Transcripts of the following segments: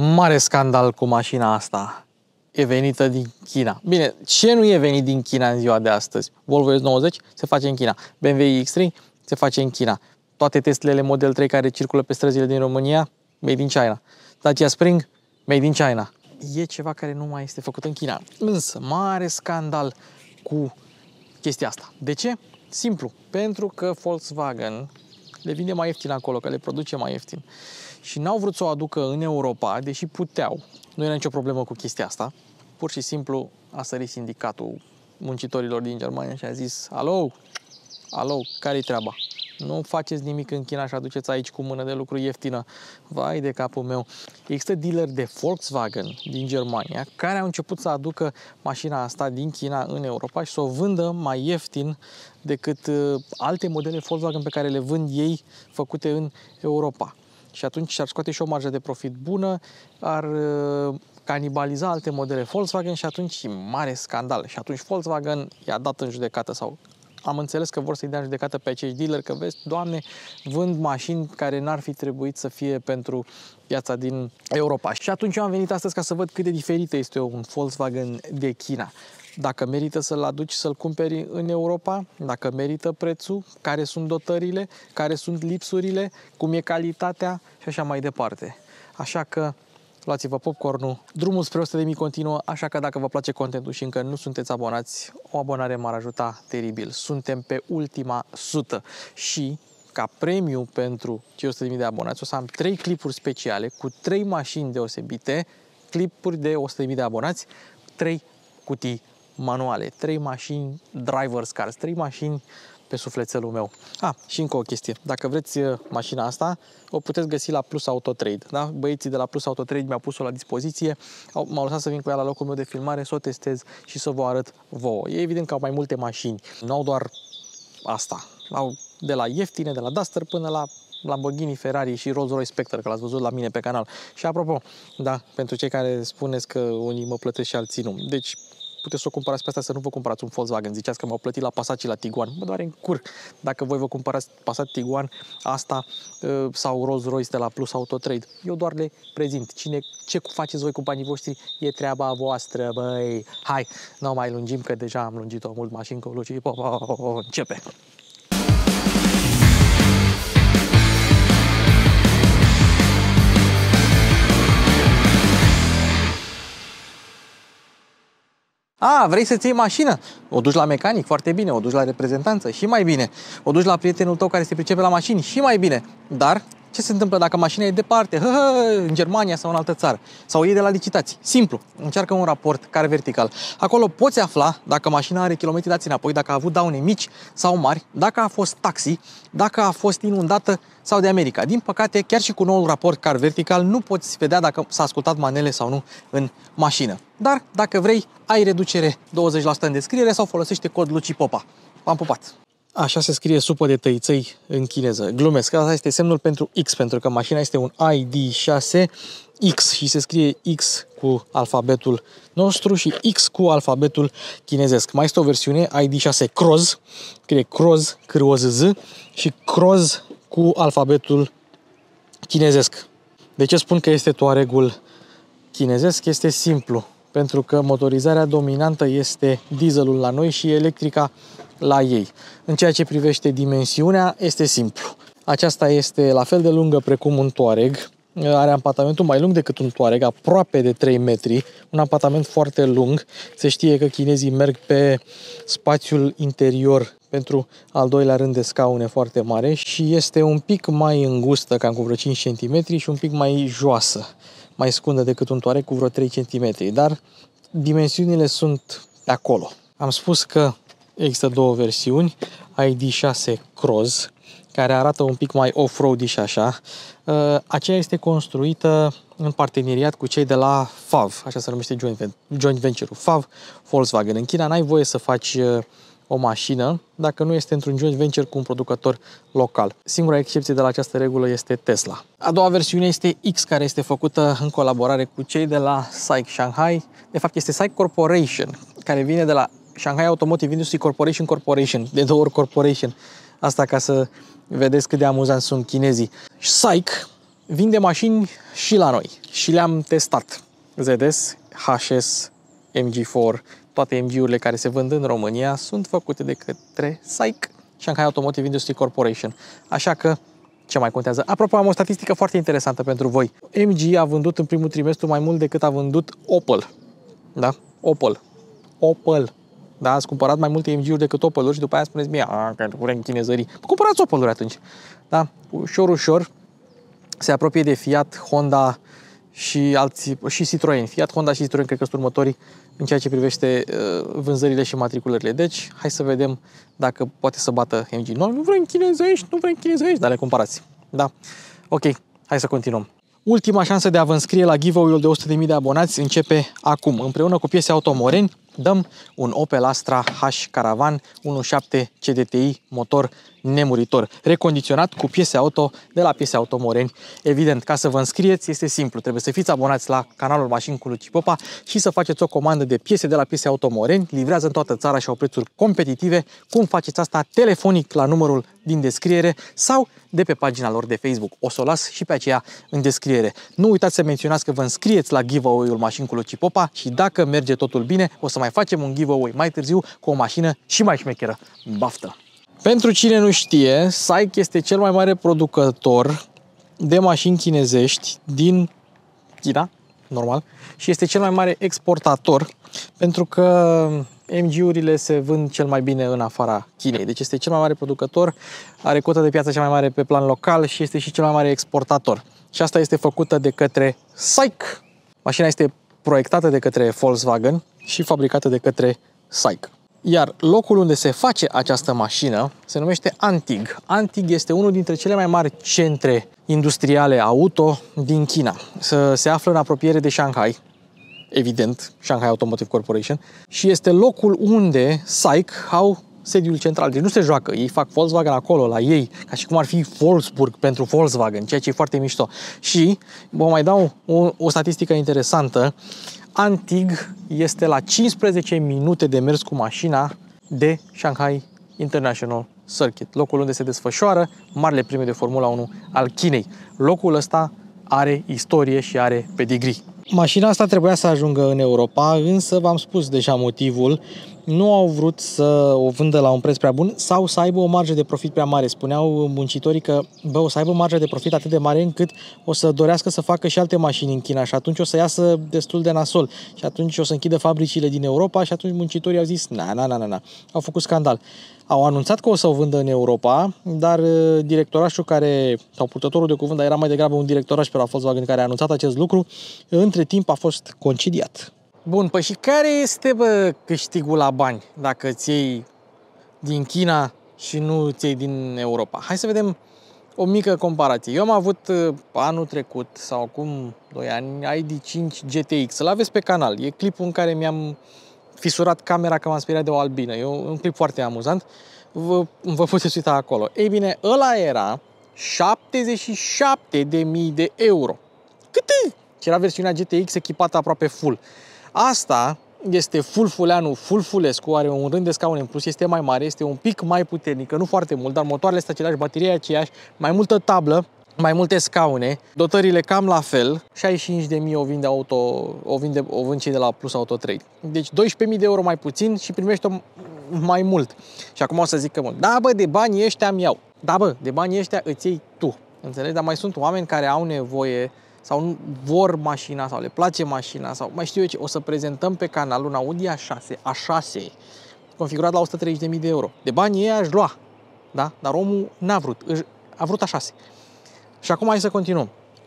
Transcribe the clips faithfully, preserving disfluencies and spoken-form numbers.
Mare scandal cu mașina asta. E venită din China. Bine, ce nu e venit din China în ziua de astăzi? Volvo S nouăzeci se face în China. B M W X trei se face în China. Toate Teslele Model trei care circulă pe străzile din România, made in China. Dacia Spring, made in China. E ceva care nu mai este făcut în China. Însă, mare scandal cu chestia asta. De ce? Simplu. Pentru că Volkswagen le vinde mai ieftin acolo, că le produce mai ieftin. Și n-au vrut să o aducă în Europa, deși puteau. Nu era nicio problemă cu chestia asta. Pur și simplu a sărit sindicatul muncitorilor din Germania și a zis: alo, alo, care-i treaba? Nu faceți nimic în China și aduceți aici cu mână de lucru ieftină. Vai de capul meu. Există dealeri de Volkswagen din Germania care au început să aducă mașina asta din China în Europa și să o vândă mai ieftin decât alte modele Volkswagen pe care le vând ei făcute în Europa. Și atunci ar scoate și o marjă de profit bună, ar canibaliza alte modele Volkswagen și atunci mare scandal. Și atunci Volkswagen i-a dat în judecată sau am înțeles că vor să-i dea în judecată pe acești dealeri, că vezi, Doamne, vând mașini care n-ar fi trebuit să fie pentru piața din Europa. Și atunci eu am venit astăzi ca să văd cât de diferită este un Volkswagen de China. Dacă merită să-l aduci să-l cumperi în Europa, dacă merită prețul, care sunt dotările, care sunt lipsurile, cum e calitatea și așa mai departe. Așa că luați-vă popcornul, drumul spre o sută de mii continuă, așa că dacă vă place contentul și încă nu sunteți abonați, o abonare m-ar ajuta teribil. Suntem pe ultima sută și ca premiu pentru cei o sută de mii de abonați o să am trei clipuri speciale cu trei mașini deosebite, clipuri de o sută de mii de abonați, trei cutii manuale, trei mașini driver's cars, trei mașini pe sufletelul meu. Ah, și încă o chestie. Dacă vreți mașina asta, o puteți găsi la Plus Auto Trade. Da? Băieții de la Plus Auto Trade mi-au pus-o la dispoziție. M-au lăsat să vin cu ea la locul meu de filmare, să o testez și să vă arăt vouă. E evident că au mai multe mașini. Nu au doar asta. Au de la ieftine, de la Duster până la Lamborghini, Ferrari și Rolls-Royce Spectre, că l-ați văzut la mine pe canal. Și apropo, da, pentru cei care spuneți că unii mă plătesc și alții nu. Deci, puteți să o cumpărați pe asta, să nu vă cumpărați un Volkswagen. Ziceați că m-au plătit la Passat și la Tiguan. Mă doare în cur dacă voi vă cumpărați Passat, Tiguan, asta sau Rolls-Royce de la Plus Auto Trade. Eu doar le prezint. Cine, ce faceți voi cu banii voștri e treaba voastră, băi. Hai, nu mai lungim, că deja am lungit-o mult mașini cu Luci. Începe! A, vrei să-ți iei mașină? O duci la mecanic, foarte bine. O duci la reprezentanță, și mai bine. O duci la prietenul tău care se pricepe la mașini, și mai bine. Dar ce se întâmplă dacă mașina e departe, hă, hă, în Germania sau în altă țară? Sau o iei de la licitații? Simplu. Încearcă un raport car vertical. Acolo poți afla dacă mașina are kilometri dați înapoi, dacă a avut daune mici sau mari, dacă a fost taxi, dacă a fost inundată sau de America. Din păcate, chiar și cu noul raport car vertical nu poți vedea dacă s-a ascultat manele sau nu în mașină. Dar, dacă vrei, ai reducere douăzeci la sută în descriere sau folosește cod Luci Popa. V-am pupat! Așa se scrie supă de tăiței în chineză. Glumesc, asta este semnul pentru X, pentru că mașina este un I D șase X și se scrie X cu alfabetul nostru și X cu alfabetul chinezesc. Mai este o versiune I D șase Croz, scrie Croz, C R O Z Z, și Croz cu alfabetul chinezesc. De ce spun că este Touareg-ul chinezesc? Este simplu, pentru că motorizarea dominantă este dieselul la noi și electrica la ei. În ceea ce privește dimensiunea, este simplu. Aceasta este la fel de lungă precum un Touareg, are ampatamentul mai lung decât un Touareg, aproape de trei metri, un ampatament foarte lung. Se știe că chinezii merg pe spațiul interior pentru al doilea rând de scaune foarte mare și este un pic mai îngustă, cam cu vreo cinci centimetri, și un pic mai joasă, mai scundă decât un Touareg cu vreo trei centimetri, dar dimensiunile sunt pe acolo. Am spus că există două versiuni, I D șase Croz, care arată un pic mai off-road și așa. Aceea este construită în parteneriat cu cei de la F A V, așa se numește joint venture-ul, F A V Volkswagen. În China n-ai voie să faci o mașină dacă nu este într-un joint venture cu un producător local. Singura excepție de la această regulă este Tesla. A doua versiune este X, care este făcută în colaborare cu cei de la SAIC Shanghai. De fapt, este SAIC Corporation, care vine de la Shanghai Automotive Industry Corporation Corporation, de două ori Corporation. Asta ca să vedeți cât de amuzant sunt chinezii. SAIC vinde mașini și la noi și le-am testat. Z S, H S, M G patru, toate M G-urile care se vând în România sunt făcute de către S A I C, Shanghai Automotive Industry Corporation. Așa că, ce mai contează? Apropo, am o statistică foarte interesantă pentru voi. M G a vândut în primul trimestru mai mult decât a vândut Opel. Da? Opel. Opel. Da? Ați cumpărat mai multe M G-uri decât Opel-uri și după aia spuneți mie, a, că vrem chinezării. Cumpărați Opel-uri atunci. Da? Ușor, ușor se apropie de Fiat, Honda și alții, și Citroen. Fiat, Honda și Citroen cred că sunt următorii în ceea ce privește uh, vânzările și matriculările. Deci, hai să vedem dacă poate să bată M G. Noi nu vrem chinezești, nu vrem chinezești, dar le cumpărați. Da? Ok, hai să continuăm. Ultima șansă de a vă înscrie la giveaway-ul de o sută de mii de abonați începe acum. Împreună cu Piese Auto Moreni dăm un Opel Astra H Caravan unu punct șapte C D T I, motor nemuritor, recondiționat cu piese auto de la Piese Auto Moreni. Evident, ca să vă înscrieți este simplu, trebuie să fiți abonați la canalul Mașini cu Luci Popa și să faceți o comandă de piese de la Piese Auto Moreni, livrează în toată țara și au prețuri competitive. Cum faceți asta? Telefonic la numărul din descriere sau de pe pagina lor de Facebook. O să o las și pe aceea în descriere. Nu uitați să menționați că vă înscrieți la giveaway-ul Mașini cu Luci Popa și dacă merge totul bine, o să mai facem un giveaway mai târziu cu o mașină și mai șmecheră. Baftă! Pentru cine nu știe, S A I C este cel mai mare producător de mașini chinezești din China, normal, și este cel mai mare exportator pentru că M G-urile se vând cel mai bine în afara Chinei. Deci este cel mai mare producător, are cotă de piață cea mai mare pe plan local și este și cel mai mare exportator. Și asta este făcută de către S A I C. Mașina este proiectată de către Volkswagen și fabricată de către S A I C. Iar locul unde se face această mașină se numește Antig. Antig este unul dintre cele mai mari centre industriale auto din China. Se află în apropiere de Shanghai, evident, Shanghai Automotive Corporation, și este locul unde S A I C au sediul central. Deci nu se joacă, ei fac Volkswagen acolo, la ei, ca și cum ar fi Wolfsburg pentru Volkswagen, ceea ce e foarte mișto. Și vă mai dau o, o statistică interesantă. Antig este la cincisprezece minute de mers cu mașina de Shanghai International Circuit, locul unde se desfășoară marile prime de Formula unu al Chinei. Locul ăsta are istorie și are pedigree. Mașina asta trebuia să ajungă în Europa, însă v-am spus deja motivul. Nu au vrut să o vândă la un preț prea bun sau să aibă o marjă de profit prea mare. Spuneau muncitorii că bă, o să aibă o marjă de profit atât de mare încât o să dorească să facă și alte mașini în China și atunci o să iasă destul de nasol și atunci o să închidă fabricile din Europa și atunci muncitorii au zis na, na, na, na, na. Au făcut scandal. Au anunțat că o să o vândă în Europa, dar directorașul care, sau purtătorul de cuvânt, dar era mai degrabă un directoraș pe la Volkswagen care a anunțat acest lucru, între timp a fost concediat. Bun, păi și care este, bă, câștigul la bani dacă îți iei din China și nu îți iei din Europa? Hai să vedem o mică comparație. Eu am avut anul trecut, sau acum doi ani, I D cinci G T X. Îl aveți pe canal. E clipul în care mi-am fisurat camera că m-am speriat de o albină. E un clip foarte amuzant. Vă, vă puteți uita acolo. Ei bine, ăla era șaptezeci și șapte de mii de euro. Cât? Și era versiunea G T X echipată aproape full. Asta este full fuleanu, full fulescu, are un rând de scaune în plus, este mai mare, este un pic mai puternică, nu foarte mult, dar motoarele sunt aceleași, bateria aceeași, mai multă tablă, mai multe scaune, dotările cam la fel, șaizeci și cinci de mii o vinde auto, o vinde, o vând cei de la Plus Auto Trade. Deci doisprezece mii de euro mai puțin și primești-o mai mult. Și acum o să zic că mult. Da, bă, de banii ăștia îmi iau. Da, bă, de banii ăștia îți iei tu. Înțelegi? Dar mai sunt oameni care au nevoie sau nu vor mașina sau le place mașina sau mai știu eu ce. O să prezentăm pe canal un Audi A șase, A șase, configurat la o sută treizeci de mii de euro. De banii ei aș lua. Da? Dar omul n-a vrut. A vrut A șase. Și acum hai să continuăm.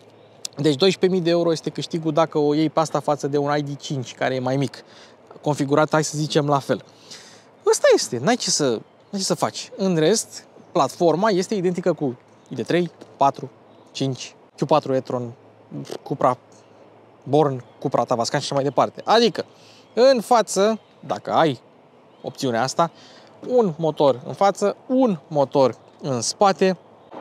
Deci doisprezece mii de euro este câștigul dacă o iei pe asta față de un I D cinci, care e mai mic. Configurat, hai să zicem, la fel. Ăsta este. N-ai ce să, n-ai ce să faci. În rest, platforma este identică cu I D trei, patru, cinci, Q patru e-tron, Cupra Born, Cupra Tavascan și așa mai departe. Adică, în față, dacă ai opțiunea asta, un motor în față, un motor în spate.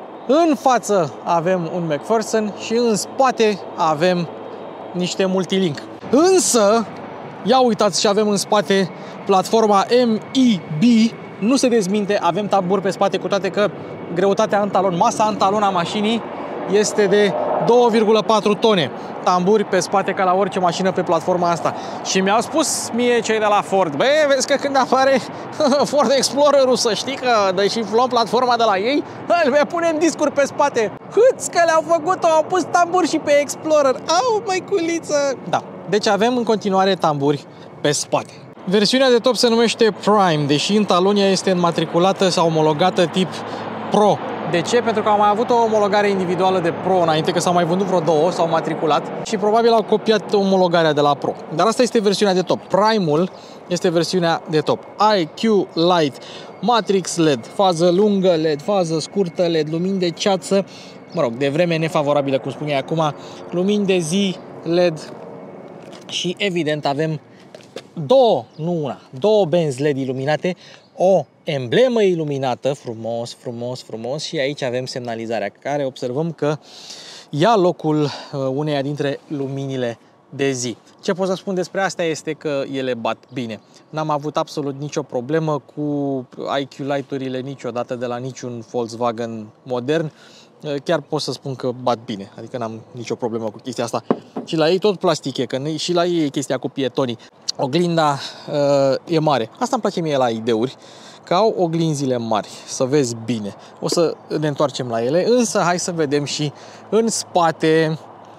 În față avem un McPherson și în spate avem niște multilink. Însă, ia uitați ce avem în spate, platforma M I B, nu se dezminte, avem taburi pe spate, cu toate că greutatea în talon, masa în talon a mașinii este de două virgulă patru tone, tamburi pe spate ca la orice mașină pe platforma asta. Și mi-au spus mie cei de la Ford, băi, vezi că când apare Ford Explorer-ul, să știi că deși luăm platforma de la ei, îl punem discuri pe spate. Hâți că le-au făcut-o, au pus tamburi și pe Explorer. Au, măiculiță! Da, deci avem în continuare tamburi pe spate. Versiunea de top se numește Prime, deși în Talonia este înmatriculată sau omologată tip Pro. De ce? Pentru că au mai avut o omologare individuală de Pro înainte, că s-au mai vândut vreo două, s-au matriculat și probabil au copiat omologarea de la Pro. Dar asta este versiunea de top. Prime-ul este versiunea de top. I Q Light, Matrix L E D, fază lungă L E D, fază scurtă L E D, lumini de ceață, mă rog, de vreme nefavorabilă, cum spuneai acum, lumini de zi L E D și evident avem două, nu una, două benzi L E D iluminate, o emblemă iluminată, frumos, frumos, frumos, și aici avem semnalizarea care observăm că ia locul uneia dintre luminile de zi. Ce pot să spun despre asta este că ele bat bine. N-am avut absolut nicio problemă cu I Q Light-urile niciodată de la niciun Volkswagen modern. Chiar pot să spun că bat bine, adică n-am nicio problemă cu chestia asta. Și la ei tot plastic e, că și la ei e chestia cu pietonii. Oglinda uh, e mare. Asta îmi place mie la I D-uri, că au oglinzile mari, să vezi bine. O să ne întoarcem la ele, însă hai să vedem și în spate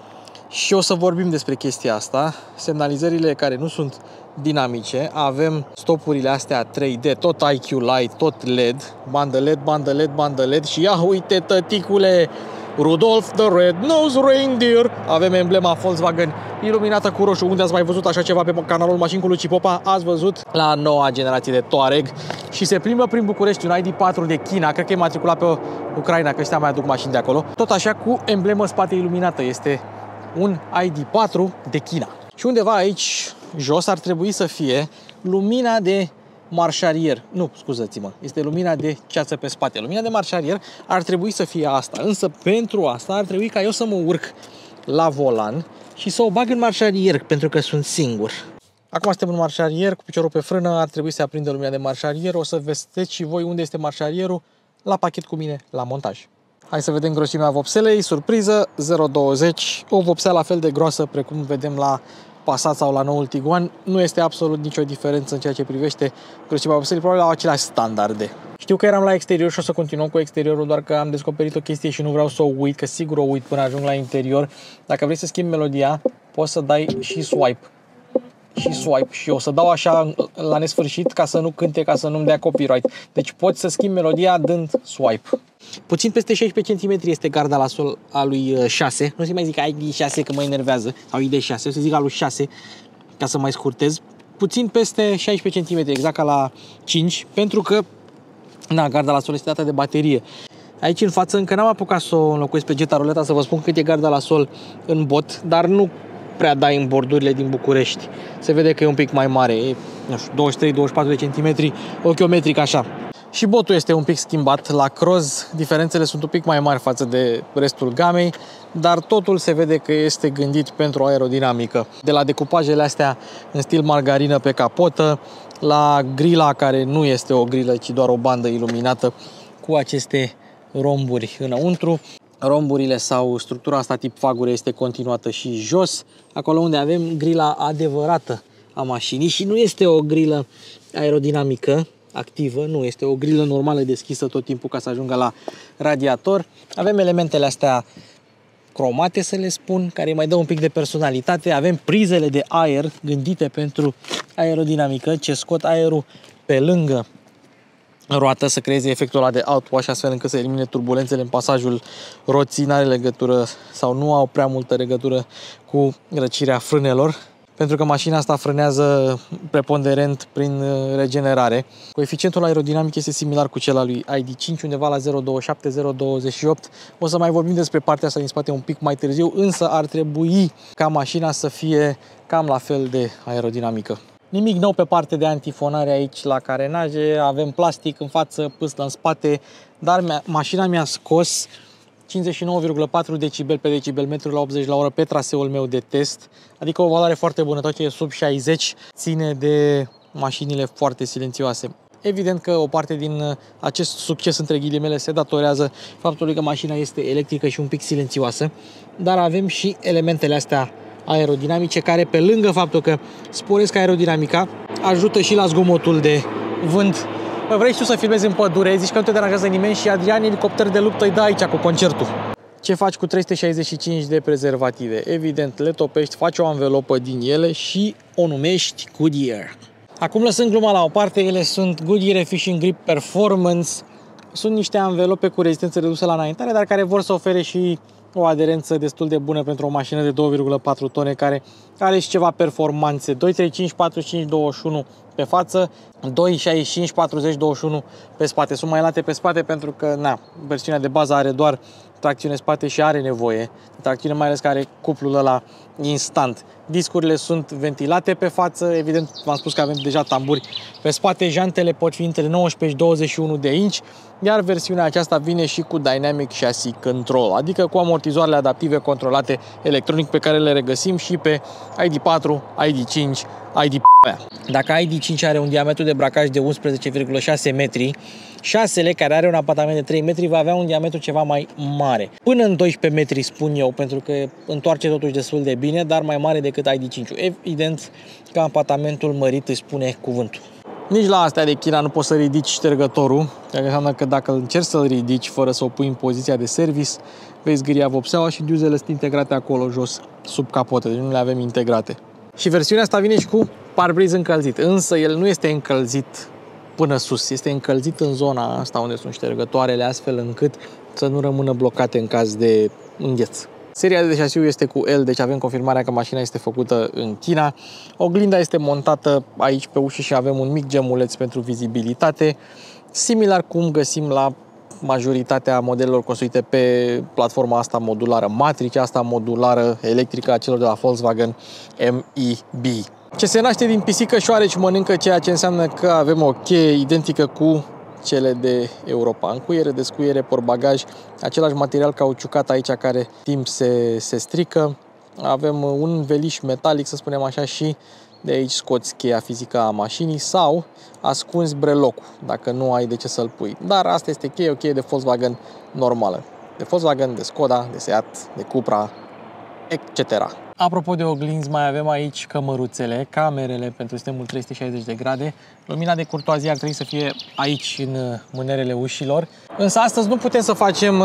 și o să vorbim despre chestia asta. Semnalizările care nu sunt dinamice, avem stopurile astea trei D, tot I Q Light, tot L E D, bandă L E D, bandă L E D, bandă L E D și ia uite, tăticule, Rudolph the Red-Nosed Reindeer. Avem emblema Volkswagen iluminată cu roșu. Unde ați mai văzut așa ceva pe canalul Mașini cu Luci Popa? Ați văzut la noua generație de Touareg și se plimbă prin București un I D patru de China, cred că e matriculat pe Ucraina, că ăștia mai aduc mașini de acolo. Tot așa cu emblemă spate iluminată, este un I D patru de China. Și undeva aici jos ar trebui să fie lumina de marșarier. Nu, scuzați-mă, este lumina de ceață pe spate. Lumina de marșarier ar trebui să fie asta, însă pentru asta ar trebui ca eu să mă urc la volan și să o bag în marșarier, pentru că sunt singur. Acum suntem în marșarier, cu piciorul pe frână, ar trebui să aprindă lumina de marșarier. O să vedeți și voi unde este marșarierul la pachet cu mine la montaj. Hai să vedem grosimea vopselei, surpriză, zero virgulă douăzeci, o vopsea la fel de groasă precum vedem la Passat sau la noul Tiguan. Nu este absolut nicio diferență în ceea ce privește grosimea vopselei, probabil au aceleași standarde. Știu că eram la exterior și o să continuăm cu exteriorul, doar că am descoperit o chestie și nu vreau să o uit, că sigur o uit până ajung la interior. Dacă vrei să schimbi melodia, poți să dai și swipe. Și swipe și o să dau așa la nesfârșit ca să nu cânte, ca să nu-mi dea copyright. Deci poți să schimbi melodia dând swipe. Puțin peste șaisprezece centimetri este garda la sol a lui șase. Nu se mai zic I D șase că mă enervează, sau I D șase, o să zic a lui șase ca să mai scurtez. Puțin peste șaisprezece centimetri, exact ca la cinci, pentru că na, garda la sol este dată de baterie. Aici în față încă n-am apucat să o înlocuiesc pe Jetta Ruleta să vă spun cât e garda la sol în bot, dar nu prea dai în bordurile din București. Se vede că e un pic mai mare, e, nu știu, douăzeci și trei douăzeci și patru de centimetri, ochiometric așa. Și botul este un pic schimbat la croz, diferențele sunt un pic mai mari față de restul gamei, dar totul se vede că este gândit pentru aerodinamică. De la decupajele astea în stil margarină pe capotă, la grila care nu este o grilă, ci doar o bandă iluminată cu aceste romburi înăuntru. Romburile sau structura asta tip fagure este continuată și jos, acolo unde avem grila adevărată a mașinii și nu este o grilă aerodinamică activă, nu, este o grilă normală deschisă tot timpul ca să ajungă la radiator. Avem elementele astea cromate, să le spun, care mai dă un pic de personalitate. Avem prizele de aer gândite pentru aerodinamică, ce scot aerul pe lângă roată să creeze efectul ăla de outwash, astfel încât să elimine turbulențele în pasajul roții. N-are legătură sau nu au prea multă legătură cu răcirea frânelor, pentru că mașina asta frânează preponderent prin regenerare. Coeficientul aerodinamic este similar cu cel al lui I D cinci, undeva la zero virgulă douăzeci și șapte zero virgulă douăzeci și opt. O să mai vorbim despre partea asta din spate un pic mai târziu, însă ar trebui ca mașina să fie cam la fel de aerodinamică. Nimic nou pe partea de antifonare aici la carenaje, avem plastic în față, pâslă în spate, dar mi mașina mi-a scos cincizeci și nouă virgulă patru decibel pe decibel metru la optzeci la oră pe traseul meu de test, adică o valoare foarte bună, tot ce e sub șaizeci ține de mașinile foarte silențioase. Evident că o parte din acest succes între ghilimele se datorează faptului că mașina este electrică și un pic silențioasă, dar avem și elementele astea aerodinamice care, pe lângă faptul că sporesc aerodinamica, ajută și la zgomotul de vânt. Vrei și tu să filmezi în pădure, zici că nu te deranjează nimeni și Adrian, elicopter de luptă, îi dă aici cu concertul. Ce faci cu trei sute șaizeci și cinci de prezervative? Evident, le topești, faci o anvelopă din ele și o numești Goodyear. Acum, lăsând gluma la o parte, ele sunt Goodyear Efficient Grip Performance. Sunt niște anvelope cu rezistență redusă la înaintare, dar care vor să ofere și o aderență destul de bună pentru o mașină de două virgulă patru tone care are și ceva performanțe. doi treizeci și cinci, patruzeci și cinci, douăzeci și unu pe față, doi șaizeci și cinci, patruzeci, douăzeci și unu pe spate. Sunt mai late pe spate pentru că, na, versiunea de bază are doar tracțiune spate și are nevoie de tracțiune, mai ales că are cuplul ăla instant. Discurile sunt ventilate pe față, evident, v-am spus că avem deja tamburi pe spate, jantele pot fi între nouăsprezece și douăzeci și unu de inci, iar versiunea aceasta vine și cu Dynamic Chassis Control, adică cu amortizoarele adaptive controlate electronic pe care le regăsim și pe I D patru, I D cinci, I D aia. Dacă I D cinci are un diametru de bracaj de unsprezece virgulă șase metri, șasele, care are un apartament de trei metri, va avea un diametru ceva mai mare. Până în doisprezece metri, spun eu, pentru că întoarce totuși destul de bine, dar mai mare decât I D cinci. Evident că apartamentul mărit îi spune cuvântul. Nici la astea de China nu poți să ridici ștergătorul, ceea ce înseamnă că dacă încerci să-l ridici fără să o pui în poziția de service, vei zgâria vopseaua și diuzele sunt integrate acolo jos, sub capotă, deci nu le avem integrate. Și versiunea asta vine și cu parbriz încălzit, însă el nu este încălzit până sus, este încălzit în zona asta unde sunt ștergătoarele, astfel încât să nu rămână blocate în caz de îngheț. Seria de șasiu este cu L, deci avem confirmarea că mașina este făcută în China. Oglinda este montată aici pe ușă și avem un mic gemuleț pentru vizibilitate, similar cum găsim la majoritatea modelelor construite pe platforma asta modulară, matricea asta modulară electrică a celor de la Volkswagen M E B. Ce se naște din pisică șoareci mănâncă, ceea ce înseamnă că avem o cheie identică cu cele de Europa. Încuiere, descuiere, portbagaj, același material cauciucat aici care timp se, se strică. Avem un veliș metalic, să spunem așa, și de aici scoți cheia fizică a mașinii sau ascunzi brelocul, dacă nu ai de ce să-l pui. Dar asta este cheie, o cheie de Volkswagen normală. De Volkswagen, de Skoda, de Seat, de Cupra, et cetera. Apropo de oglinzi, mai avem aici cămăruțele, camerele pentru sistemul trei sute șaizeci de grade. Lumina de curtoazie ar trebui să fie aici, în mânerele ușilor. Însă astăzi nu putem să facem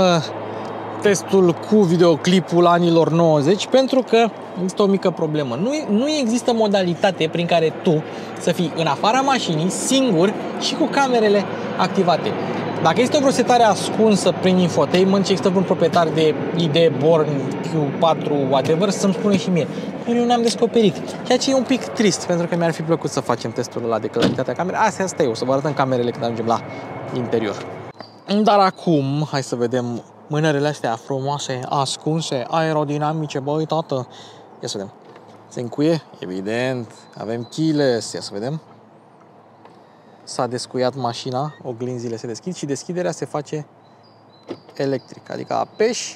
testul cu videoclipul anilor nouăzeci pentru că există o mică problemă. Nu, nu există modalitate prin care tu să fii în afara mașinii, singur și cu camerele activate. Dacă este o vreo setare ascunsă prin infotainment și există vreun proprietar de I D, Born, Q patru, whatever, să-mi spune și mie. Eu nu am descoperit. Ceea ce e un pic trist, pentru că mi-ar fi plăcut să facem testul ăla de claritatea camerei. Astea, asta e, o să vă arătăm camerele când ajungem la interior. Dar acum, hai să vedem mânerele astea frumoase, ascunse, aerodinamice, băi, tată. Ia să vedem. Se încuie? Evident. Avem keyless. Ia să vedem. S-a descuiat mașina, oglinzile se deschid și deschiderea se face electric, adică apeși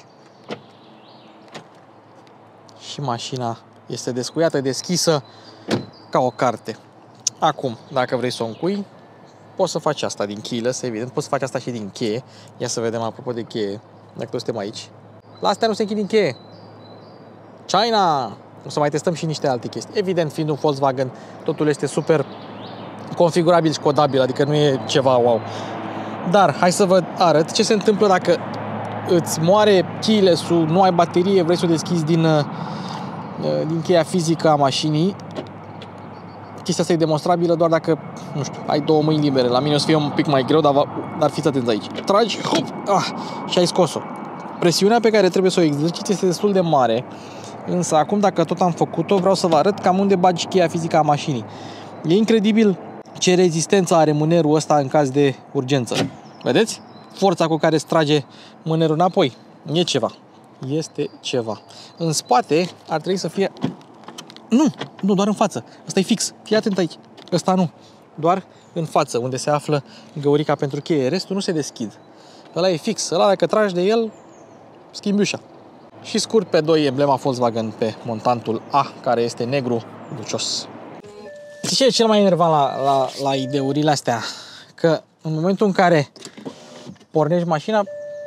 și mașina este descuiată, deschisă ca o carte. Acum, dacă vrei să o încui, poți să faci asta din keyless, evident, poți să faci asta și din cheie. Ia să vedem, apropo de cheie, dacă toți suntem aici. La astea nu se închid din cheie. China! O să mai testăm și niște alte chestii. Evident, fiind un Volkswagen, totul este super configurabil și codabil, adică nu e ceva wow. Dar hai să vă arăt ce se întâmplă dacă îți moare keyless-ul, nu ai baterie, vrei să o deschizi din, din cheia fizică a mașinii. Chestia asta e demonstrabilă doar dacă, nu știu, ai două mâini libere. La mine o să fie un pic mai greu, dar, dar fiți atenți aici. Tragi, hop, ah, și ai scos-o. Presiunea pe care trebuie să o exerciți este destul de mare, însă acum, dacă tot am făcut-o, vreau să vă arăt cam unde bagi cheia fizică a mașinii. E incredibil ce rezistență are mânerul ăsta în caz de urgență. Vedeți? Forța cu care îți trage mânerul înapoi. E ceva. Este ceva. În spate ar trebui să fie... Nu, nu, doar în față. Ăsta e fix. Fii atent aici. Ăsta nu. Doar în față, unde se află găurica pentru cheie. Restul nu se deschid. Ăla e fix. Ăla, dacă tragi de el, schimbi ușa. Și scurt pe doi emblema Volkswagen pe montantul A, care este negru lucios. Știi ce e cel mai enervant la, la, la ideurile astea? că în momentul în care pornești mașina,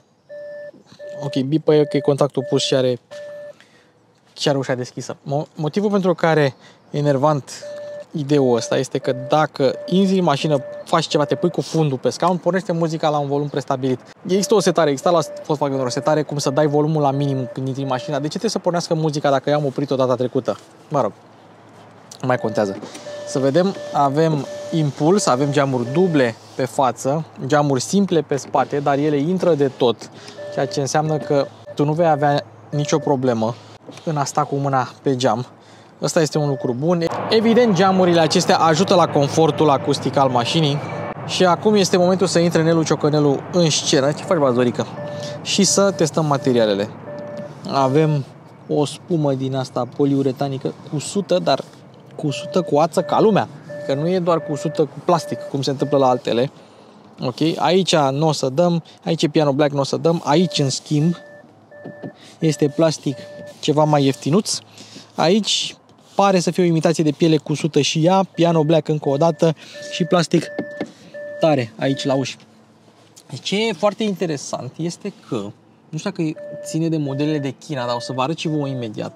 ok, bipă e că e contactul pus și are, și are ușa deschisă. Motivul pentru care e enervant ideea ăsta este că dacă intri în mașină, faci ceva, te pui cu fundul pe scaun, pornește muzica la un volum prestabilit. Există o setare, există la Volkswagen o setare cum să dai volumul la minim când intri în mașina. De ce trebuie să pornească muzica dacă eu am oprit-o data trecută? Mă rog, nu mai contează. Să vedem, avem impuls, avem geamuri duble pe față, geamuri simple pe spate, dar ele intră de tot, ceea ce înseamnă că tu nu vei avea nicio problemă în a sta cu mâna pe geam. Ăsta este un lucru bun. Evident, geamurile acestea ajută la confortul acustic al mașinii. Și acum este momentul să intre Nelu Ciocănelu în scenă. Ce faci, Bazorică? Și să testăm materialele. Avem o spumă din asta poliuretanică cusută, dar cusută cu ață ca lumea. Că nu e doar cusută cu plastic, cum se întâmplă la altele. Ok? Aici nu o să dăm, aici e piano black, nu o să dăm. Aici, în schimb, este plastic ceva mai ieftinuț. Aici pare să fie o imitație de piele cusută și ea, piano black încă o dată și plastic tare aici la uși. Ce e foarte interesant este că, nu știu dacă ține de modelele de China, dar o să vă arăt și vouă imediat,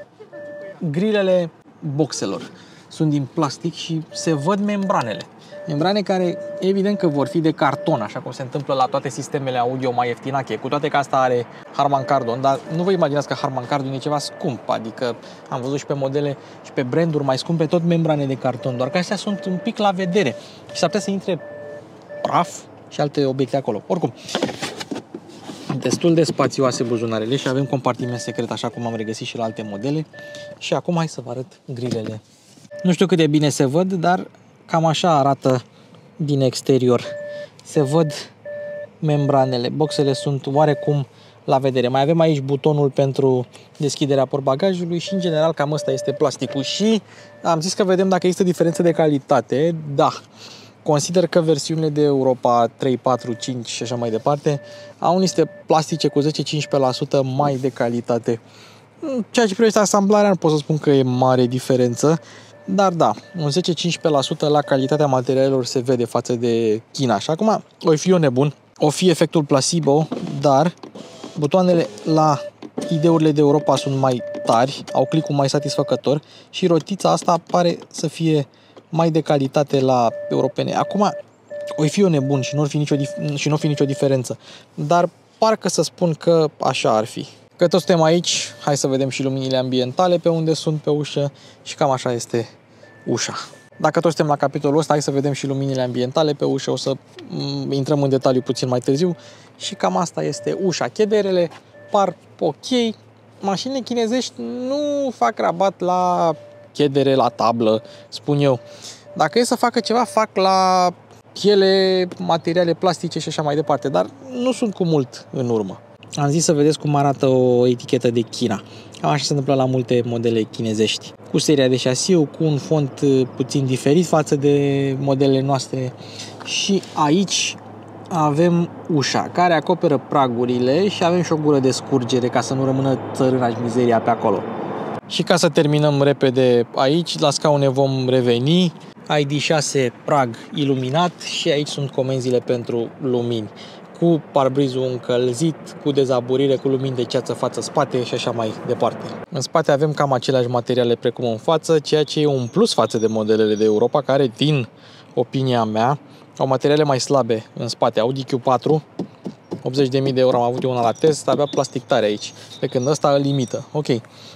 grilele boxelor sunt din plastic și se văd membranele. Membrane care evident că vor fi de carton, așa cum se întâmplă la toate sistemele audio mai ieftinache, cu toate că asta are Harman Kardon, dar nu vă imaginați că Harman Kardon e ceva scump, adică am văzut și pe modele și pe branduri mai scumpe tot membrane de carton, doar că astea sunt un pic la vedere și s-ar putea să intre praf și alte obiecte acolo. Oricum, destul de spațioase buzunarele și avem compartiment secret, așa cum am regăsit și la alte modele. Și acum hai să vă arăt grilele. Nu știu cât de bine se văd, dar cam așa arată din exterior. Se văd membranele. Boxele sunt oarecum la vedere. Mai avem aici butonul pentru deschiderea portbagajului și în general cam ăsta este plasticul. Și am zis că vedem dacă există diferențe de calitate. Da. Consider că versiunile de Europa trei, patru, cinci și așa mai departe au niște plastice cu zece-cincisprezece la sută mai de calitate. Ceea ce privește asamblarea nu pot să spun că e mare diferență, dar da, un zece-cincisprezece la sută la calitatea materialelor se vede față de China. Și acum o fi eu nebun, o fi efectul placebo, dar butoanele la ideurile de Europa sunt mai tari, au clicul mai satisfăcător și rotița asta pare să fie mai de calitate la europene. Acum, o fi eu nebun și nu ar fi nicio, și nu fi nicio diferență, dar parcă să spun că așa ar fi. Că toți suntem aici, hai să vedem și luminile ambientale pe unde sunt pe ușă și cam așa este ușa. Dacă toți suntem la capitolul ăsta, hai să vedem și luminile ambientale pe ușă, o să intrăm în detaliu puțin mai târziu și cam asta este ușa. Chederele par ok, mașinile chinezești nu fac rabat la chedere, la tablă, spun eu. Dacă e să facă ceva, fac la piele, materiale plastice și așa mai departe, dar nu sunt cu mult în urmă. Am zis să vedeți cum arată o etichetă de China. Cam așa se întâmplă la multe modele chinezești. Cu seria de șasiu, cu un font puțin diferit față de modelele noastre. Și aici avem ușa care acoperă pragurile și avem și o gură de scurgere ca să nu rămână țărâna și mizeria pe acolo. Și ca să terminăm repede aici, la scaune vom reveni. I D șase prag iluminat și aici sunt comenzile pentru lumini. Cu parbrizul încălzit, cu dezaburire, cu lumini de ceață față-spate și așa mai departe. În spate avem cam aceleași materiale precum în față, ceea ce e un plus față de modelele de Europa, care, din opinia mea, au materiale mai slabe în spate. Audi Q patru, optzeci de mii de euro, am avut eu una la test, avea plastic tare aici, pe când ăsta îl limită. Ok,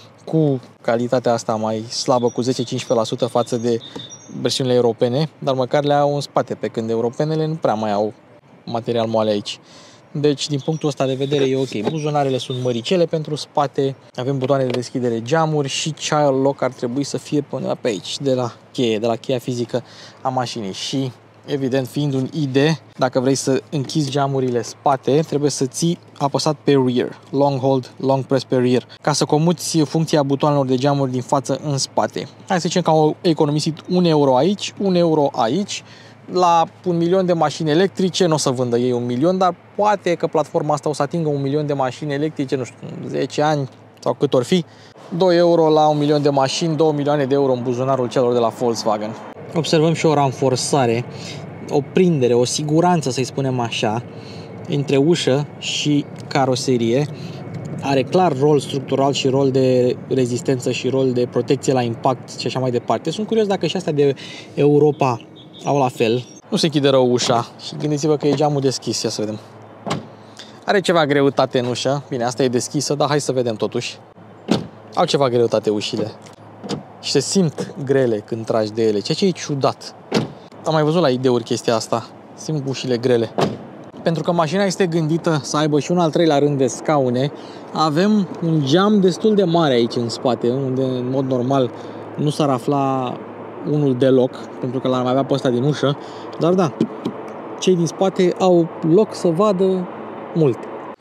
cu calitatea asta mai slabă, cu zece-cincisprezece la sută față de versiunile europene, dar măcar le au în spate, pe când europenele nu prea mai au material moale aici. Deci, din punctul ăsta de vedere, e ok. Buzunarele sunt măricele pentru spate, avem butoane de deschidere, geamuri și child lock ar trebui să fie pe undeva pe aici, de la cheie, de la cheia fizică a mașinii. Și, evident, fiind un I D, dacă vrei să închizi geamurile spate, trebuie să ții apăsat pe rear, long hold, long press pe rear, ca să comuți funcția butoanelor de geamuri din față în spate. Hai să zicem că au economisit un euro aici, un euro aici. La un milion de mașini electrice nu o să vândă ei un milion, dar poate că platforma asta o să atingă un milion de mașini electrice, nu știu, zece ani sau cât or fi. doi euro la un milion de mașini, două milioane de euro în buzunarul celor de la Volkswagen. Observăm și o ranforsare. o prindere, o siguranță, să-i spunem așa, între ușă și caroserie. Are clar rol structural și rol de rezistență și rol de protecție la impact și așa mai departe. Sunt curios dacă și astea de Europa au la fel. Nu se închide rău ușa și gândiți-vă că e geamul deschis. Ia să vedem. Are ceva greutate în ușă. Bine, asta e deschisă, dar hai să vedem totuși. Au ceva greutate ușile. Și se simt grele când tragi de ele, ceea ce e ciudat. Am mai văzut la ideuri chestia asta. Simt ușile grele. Pentru că mașina este gândită să aibă și un al treilea rând de scaune, avem un geam destul de mare aici în spate, unde în mod normal nu s-ar afla unul deloc, pentru că l-ar mai avea pe ăsta din ușă. Dar da, cei din spate au loc să vadă mult.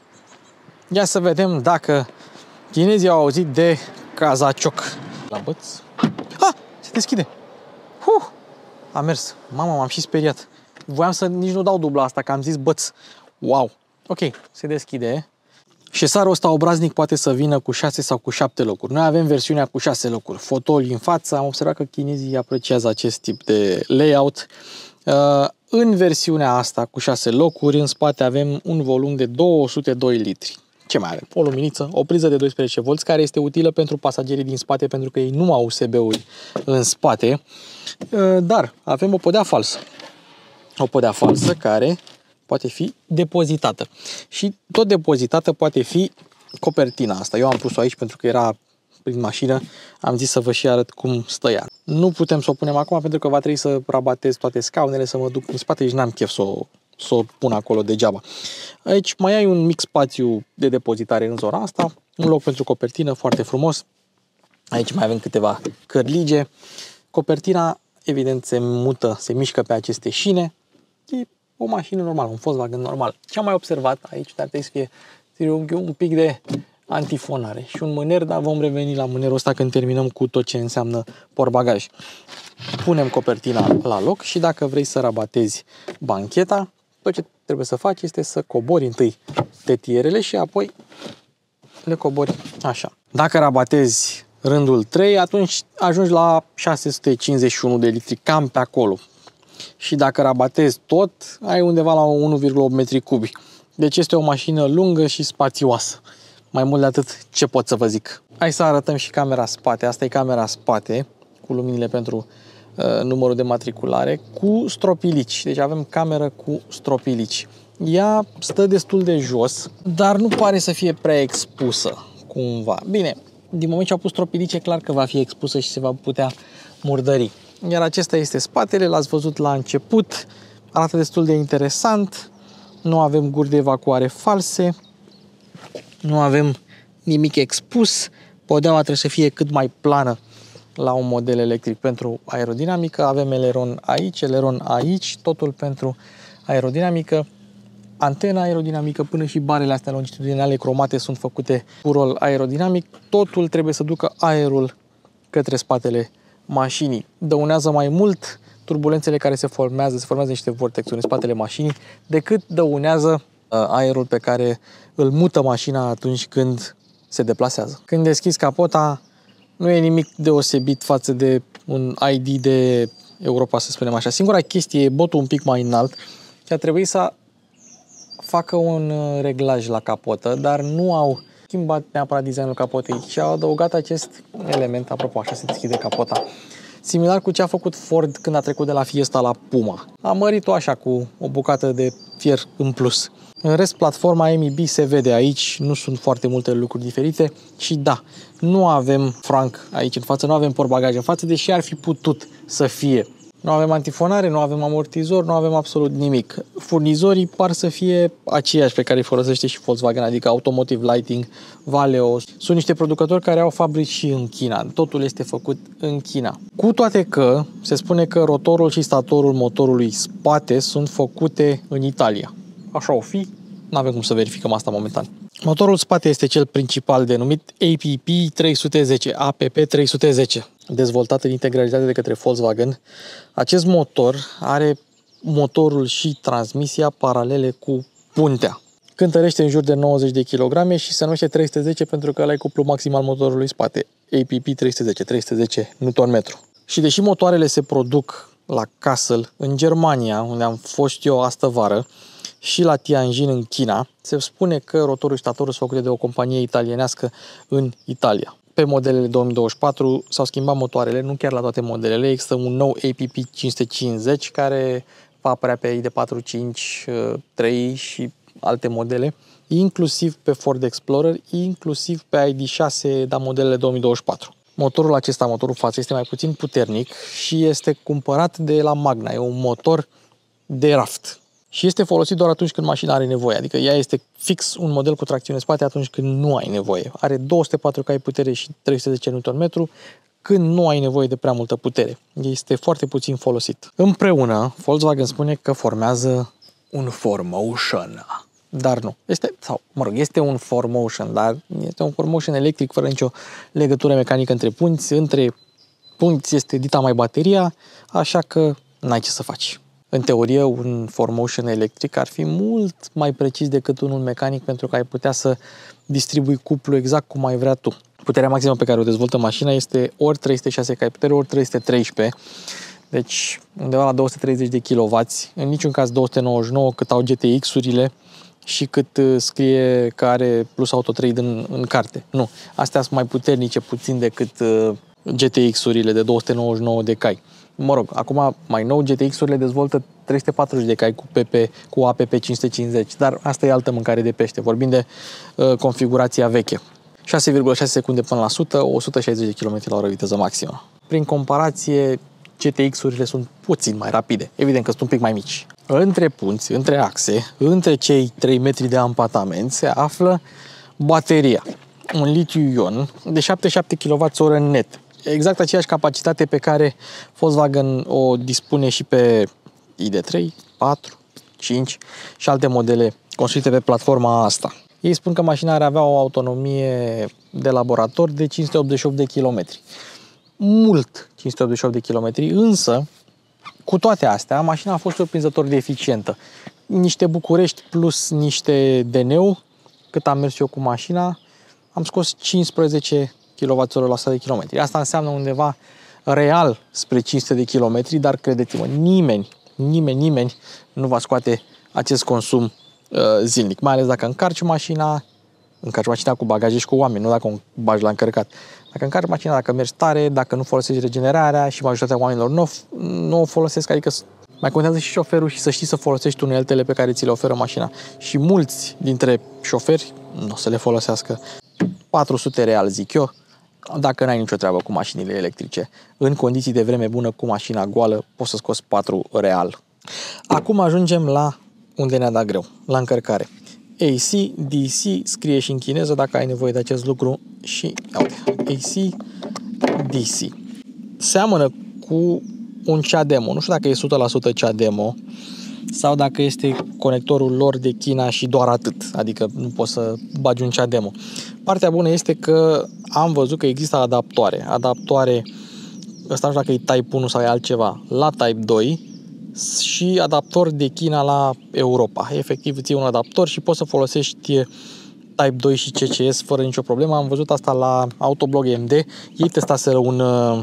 Ia să vedem dacă chinezii au auzit de cazacioc. La băț. Ah! Se deschide! Uh! A mers. Mama, m-am și speriat. Voiam să nici nu dau dubla asta, că am zis băț. Wow! Ok, se deschide. Șesarul ăsta obraznic poate să vină cu șase sau cu șapte locuri. Noi avem versiunea cu șase locuri. Fotolii în față. Am observat că chinezii apreciază acest tip de layout. În versiunea asta cu șase locuri, în spate avem un volum de două sute doi litri. Ce mai avem? O luminiță, o priză de doisprezece volți, care este utilă pentru pasagerii din spate, pentru că ei nu au U S B-uri în spate. Dar avem o podea falsă. O podea falsă care poate fi depozitată. Și tot depozitată poate fi copertina asta. Eu am pus-o aici pentru că era prin mașină. Am zis să vă și arăt cum stă ea. Nu putem să o punem acum pentru că va trebui să rabatez toate scaunele, să mă duc în spate și n-am chef să o, să o pun acolo degeaba. Aici mai ai un mic spațiu de depozitare în zona asta. Un loc pentru copertină foarte frumos. Aici mai avem câteva cărlige. Copertina, evident, se mută, se mișcă pe aceste șine. E o mașină normală, un Volkswagen normal. Ce am mai observat aici, dar trebuie să fie triunghiul, un pic de antifonare și un mâner, dar vom reveni la mânerul ăsta când terminăm cu tot ce înseamnă portbagaj. Punem copertina la loc și dacă vrei să rabatezi bancheta, tot ce trebuie să faci este să cobori întâi tetierele și apoi le cobori așa. Dacă rabatezi rândul trei, atunci ajungi la șase sute cincizeci și unu de litri, cam pe acolo. Și dacă rabatezi tot, ai undeva la unu virgulă opt metri cubi. Deci este o mașină lungă și spațioasă. Mai mult de atât, ce pot să vă zic? Hai să arătăm și camera spate. Asta e camera spate, cu luminile pentru uh, numărul de matriculare, cu stropilici. Deci avem cameră cu stropilici. Ea stă destul de jos, dar nu pare să fie prea expusă, cumva. Bine, din moment ce au pus stropilici, e clar că va fi expusă și se va putea murdări. Iar acesta este spatele, l-ați văzut la început, arată destul de interesant, nu avem guri de evacuare false, nu avem nimic expus, podeaua trebuie să fie cât mai plană la un model electric pentru aerodinamică, avem eleron aici, eleron aici, totul pentru aerodinamică, antena aerodinamică, până și barele astea longitudinale cromate sunt făcute cu rol aerodinamic, totul trebuie să ducă aerul către spatele mașinii. Dăunează mai mult turbulențele care se formează, se formează niște vortexuri în spatele mașinii, decât dăunează aerul pe care îl mută mașina atunci când se deplasează. Când deschizi capota, nu e nimic deosebit față de un I D de Europa, să spunem așa. Singura chestie e botul un pic mai înalt și a trebuit să facă un reglaj la capotă, dar nu au schimbat neapărat designul capotei și au adăugat acest element, apropo, așa se deschide capota, similar cu ce a făcut Ford când a trecut de la Fiesta la Puma. A mărit-o așa cu o bucată de fier în plus. În rest, platforma M I B se vede aici, nu sunt foarte multe lucruri diferite și da, nu avem franc aici în față, nu avem portbagaj în față, deși ar fi putut să fie. Nu avem antifonare, nu avem amortizor, nu avem absolut nimic. Furnizorii par să fie aceiași pe care îi folosește și Volkswagen, adică Automotive Lighting, Valeo. Sunt niște producători care au fabrici și în China. Totul este făcut în China. Cu toate că se spune că rotorul și statorul motorului spate sunt făcute în Italia. Așa o fi, nu avem cum să verificăm asta momentan. Motorul spate este cel principal denumit A P P trei sute zece, A P P trei sute zece, dezvoltat în integralitate de către Volkswagen. Acest motor are motorul și transmisia paralele cu puntea. Cântărește în jur de nouăzeci de kilograme și se numește trei sute zece pentru că ăla e cuplu maxim al motorului spate. A P P trei sute zece, trei sute zece newton metru. Și deși motoarele se produc la Kassel, în Germania, unde am fost eu astă vară, și la Tianjin, în China, se spune că rotorul și statorul sunt făcute de o companie italienească în Italia. Pe modelele două mii douăzeci și patru s-au schimbat motoarele, nu chiar la toate modelele. Există un nou A P P cinci sute cincizeci care va apărea pe I D patru, cinci, trei și alte modele, inclusiv pe Ford Explorer, inclusiv pe I D șase, dar modelele două mii douăzeci și patru. Motorul acesta, motorul față, este mai puțin puternic și este cumpărat de la Magna. E un motor de raft. Și este folosit doar atunci când mașina are nevoie. Adică ea este fix un model cu tracțiune în spate atunci când nu ai nevoie. Are două sute patru cai putere și trei sute zece newton metru când nu ai nevoie de prea multă putere. Este foarte puțin folosit. Împreună, Volkswagen spune că formează un four motion. Dar nu. Este, sau, mă rog, este un four motion, dar este un four motion electric fără nicio legătură mecanică între punți. Între punți este dita mai bateria, așa că n-ai ce să faci. În teorie, un four motion electric ar fi mult mai precis decât unul mecanic pentru că ai putea să distribui cuplul exact cum ai vrea tu. Puterea maximă pe care o dezvoltă mașina este ori trei sute șase cai putere, ori trei sute treisprezece, deci undeva la două sute treizeci de kilowați, în niciun caz două sute nouăzeci și nouă cât au G T X-urile și cât scrie că are plus Auto Trade în, în carte. Nu, astea sunt mai puternice puțin decât G T X-urile de două sute nouăzeci și nouă de cai. Mă rog, acum mai nou G T X-urile dezvoltă trei sute patruzeci de cai cu, P P, cu A P P cinci sute cincizeci, dar asta e altă mâncare de pește. Vorbim de uh, configurația veche. șase virgulă șase secunde până la o sută, o sută șaizeci de kilometri la oră viteză maximă. Prin comparație, G T X-urile sunt puțin mai rapide. Evident că sunt un pic mai mici. Între punți, între axe, între cei trei metri de ampatament se află bateria. Un litiu-ion de șaptezeci și șapte kilowați-oră net. Exact aceeași capacitate pe care Volkswagen o dispune și pe I D trei, patru, cinci și alte modele construite pe platforma asta. Ei spun că mașina ar avea o autonomie de laborator de cinci sute optzeci și opt de kilometri. Mult cinci sute optzeci și opt de kilometri, însă, cu toate astea, mașina a fost surprinzător de eficientă. Niște București plus niște D N U, cât am mers eu cu mașina, am scos cincisprezece kilowați-oră la o sută de kilometri. Asta înseamnă undeva real spre cinci sute de kilometri, dar credeți-mă, nimeni, nimeni, nimeni nu va scoate acest consum uh, zilnic. Mai ales dacă încarci mașina, încarci mașina cu bagaje și cu oameni, nu dacă o bagi la încărcat. Dacă încarci mașina, dacă mergi tare, dacă nu folosești regenerarea și majoritatea oamenilor nu, nu o folosesc, adică mai contează și șoferul și să știi să folosești uneltele pe care ți le oferă mașina. Și mulți dintre șoferi nu o să le folosească. patru sute real, zic eu, dacă n-ai nicio treabă cu mașinile electrice. În condiții de vreme bună, cu mașina goală, poți să scoți patru real. Acum ajungem la unde ne-a dat greu, la încărcare. A C, D C, scrie și în chineză dacă ai nevoie de acest lucru și uite, A C, D C. Seamănă cu un CHAdeMO. Nu știu dacă e o sută la sută CHAdeMO sau dacă este conectorul lor de China și doar atât, adică nu poți să bagi un CHAdeMO. Partea bună este că am văzut că există adaptoare. Adaptoare, ăsta nu știu dacă e Type unu sau e altceva, la Type doi și adaptor de China la Europa. Efectiv, îți iei un adaptor și poți să folosești Type doi și C C S fără nicio problemă. Am văzut asta la Autoblog M D. Ei testaseră un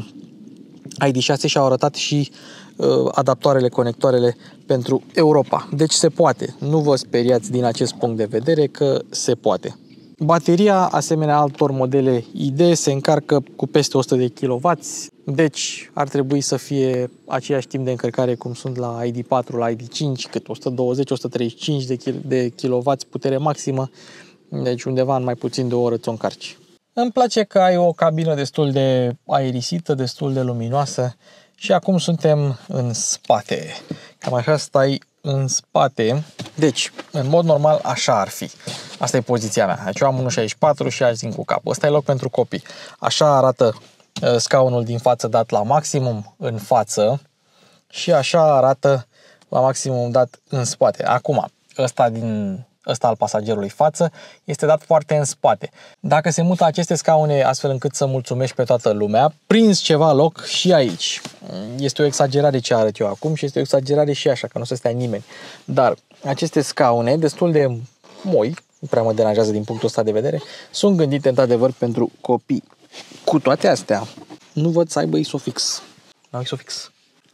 I D șase și au arătat și uh, adaptoarele, conectoarele pentru Europa. Deci se poate. Nu vă speriați din acest punct de vedere că se poate. Bateria, asemenea altor modele I D, se încarcă cu peste o sută de kilowați, deci ar trebui să fie aceeași timp de încărcare cum sunt la I D patru, la I D cinci, cât o sută douăzeci - o sută treizeci și cinci de kilowați putere maximă, deci undeva în mai puțin de o oră ți-o încarci. Îmi place că ai o cabină destul de aerisită, destul de luminoasă și acum suntem în spate. Cam așa stai în spate. Deci, în mod normal, așa ar fi. Asta e poziția mea. Deci eu am unu virgulă șaizeci și patru și aș țin cu cap. Ăsta e loc pentru copii. Așa arată uh, scaunul din față dat la maximum în față și așa arată la maximum dat în spate. Acum, ăsta din... ăsta al pasagerului față, este dat foarte în spate. Dacă se mută aceste scaune astfel încât să mulțumești pe toată lumea, prinzi ceva loc și aici. Este o exagerare ce arăt eu acum și este o exagerare și așa, că nu o să stea nimeni. Dar aceste scaune, destul de moi, nu prea mă deranjează din punctul ăsta de vedere, sunt gândite într-adevăr pentru copii. Cu toate astea, nu văd să aibă isofix. N-au isofix.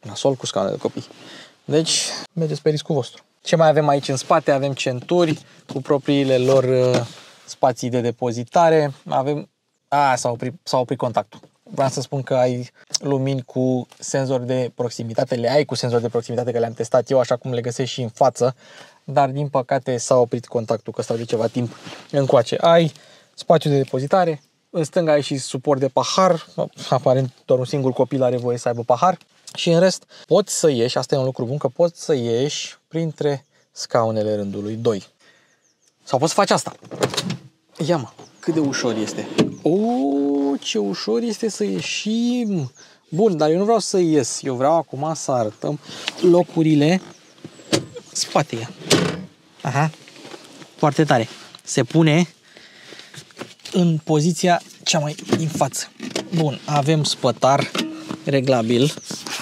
nasol cu scaunele de copii. Deci, mergeți pe riscul vostru. Ce mai avem aici în spate? Avem centuri cu propriile lor uh, spații de depozitare. Avem... A, s-a oprit, s-a oprit contactul. Vreau să spun că ai lumini cu senzor de proximitate. Le ai cu senzor de proximitate, că le-am testat eu, așa cum le găsești și în față. Dar, din păcate, s-a oprit contactul, că stau de ceva timp încoace. Ai spațiu de depozitare. În stânga ai și suport de pahar. Aparent, doar un singur copil are voie să aibă pahar. Și în rest, poți să ieși, asta e un lucru bun, că poți să ieși printre scaunele rândului doi. Sau poți să faci asta. Ia mă, cât de ușor este. O, ce ușor este să ieșim. Bun, dar eu nu vreau să ies. Eu vreau acum să arătăm locurile spate. Aha, foarte tare. Se pune în poziția cea mai din față. Bun, avem spătar reglabil.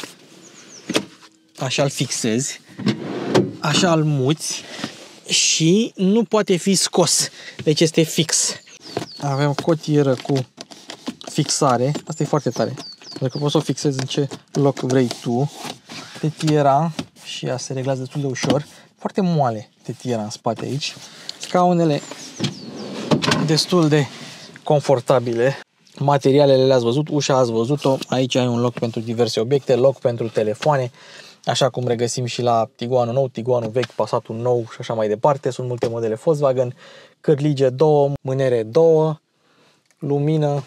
Așa îl fixezi, așa îl muți și nu poate fi scos. Deci este fix. Avem cotieră cu fixare. Asta e foarte tare. Pentru că poți să o fixezi în ce loc vrei tu. Tetiera și ea se reglează destul de ușor. Foarte moale tetiera în spate aici. Scaunele destul de confortabile. Materialele le-ați văzut, ușa ați văzut-o. Aici ai un loc pentru diverse obiecte, loc pentru telefoane. Așa cum regăsim și la Tiguanul nou, Tiguanul vechi, Passatul nou și așa mai departe. Sunt multe modele Volkswagen, cârlige două, mânere două, lumină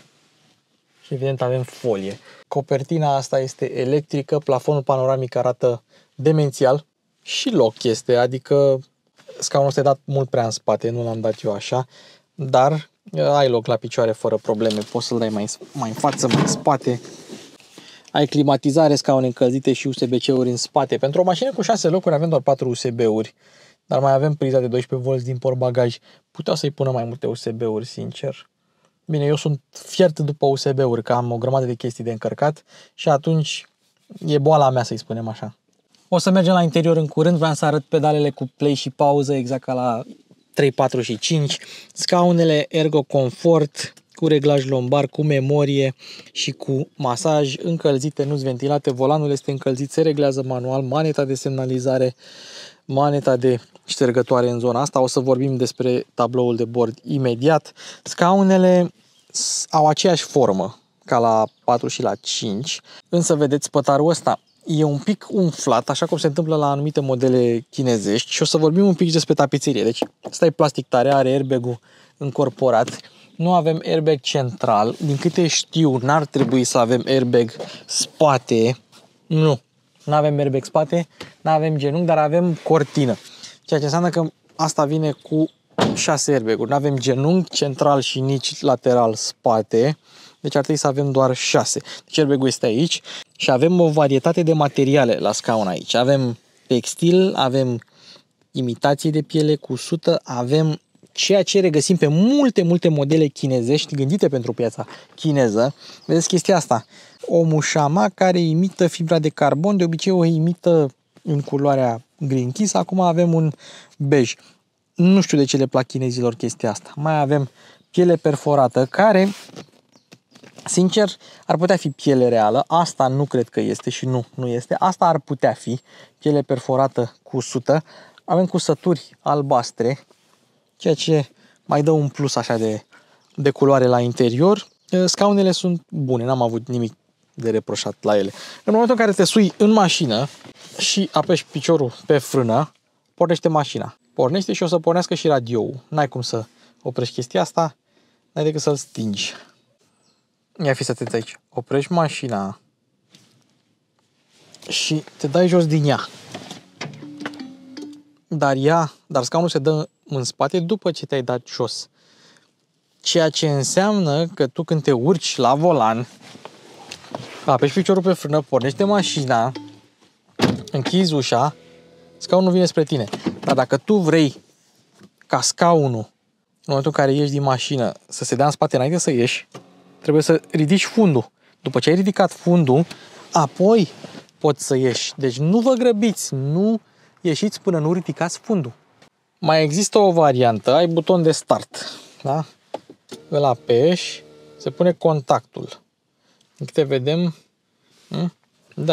și evident avem folie. Copertina asta este electrică, plafonul panoramic arată demențial și loc este, adică scaunul este dat mult prea în spate, nu l-am dat eu așa, dar ai loc la picioare fără probleme, poți să-l dai mai, mai în față, mai în spate. Ai climatizare, scaune încălzite și U S B C-uri în spate. Pentru o mașină cu șase locuri avem doar patru U S B-uri, dar mai avem priza de doisprezece volți din portbagaj. Puteau să-i pună mai multe U S B-uri, sincer. Bine, eu sunt fiert după U S B-uri, că am o grămadă de chestii de încărcat și atunci e boala mea, să-i spunem așa. O să mergem la interior în curând, vreau să arăt pedalele cu play și pauză, exact ca la trei, patru și cinci. Scaunele Ergo Comfort, cu reglaj lombar, cu memorie și cu masaj, încălzite, nu-s ventilate, volanul este încălzit, se reglează manual, maneta de semnalizare, maneta de ștergătoare în zona asta. O să vorbim despre tabloul de bord imediat. Scaunele au aceeași formă ca la patru și la cinci, însă vedeți, spătarul ăsta e un pic umflat, așa cum se întâmplă la anumite modele chinezești, și o să vorbim un pic despre tapiserie. Deci, ăsta e plastic tare, are airbag-ul încorporat. Nu avem airbag central. Din câte știu, n-ar trebui să avem airbag spate. Nu, nu avem airbag spate, nu avem genunchi, dar avem cortină. Ceea ce înseamnă că asta vine cu șase airbag-uri. Nu avem genunchi central și nici lateral spate. Deci ar trebui să avem doar șase. Deci airbag-ul este aici și avem o varietate de materiale la scaun aici. Avem textil, avem imitație de piele cu sută, avem ceea ce regăsim pe multe, multe modele chinezești gândite pentru piața chineză. Vedeți chestia asta? O mușama care imită fibra de carbon, de obicei o imită în culoarea gri închis. Acum avem un bej. Nu știu de ce le plac chinezilor chestia asta. Mai avem piele perforată care, sincer, ar putea fi piele reală. Asta nu cred că este și nu, nu este. Asta ar putea fi piele perforată cu sută. Avem cusături albastre, ceea ce mai dă un plus așa de, de culoare la interior. Scaunele sunt bune, n-am avut nimic de reproșat la ele. În momentul în care te sui în mașină și apeși piciorul pe frână, pornește mașina. Pornește și o să pornească și radioul. N-ai cum să oprești chestia asta, n-ai decât să-l stingi. Ia fiți atenți aici. Oprești mașina și te dai jos din ea. Dar ea, dar scaunul se dă în spate după ce te-ai dat jos. Ceea ce înseamnă că tu, când te urci la volan, apeși piciorul pe frână, pornește mașina, închizi ușa, scaunul vine spre tine. Dar dacă tu vrei ca scaunul, în momentul în care ieși din mașină, să se dea în spate înainte să ieși, trebuie să ridici fundul. După ce ai ridicat fundul, apoi poți să ieși. Deci nu vă grăbiți, nu ieșiți până nu ridicați fundul. Mai există o variantă, ai buton de start, da? Îl apeși, se pune contactul. Din câte vedem, da,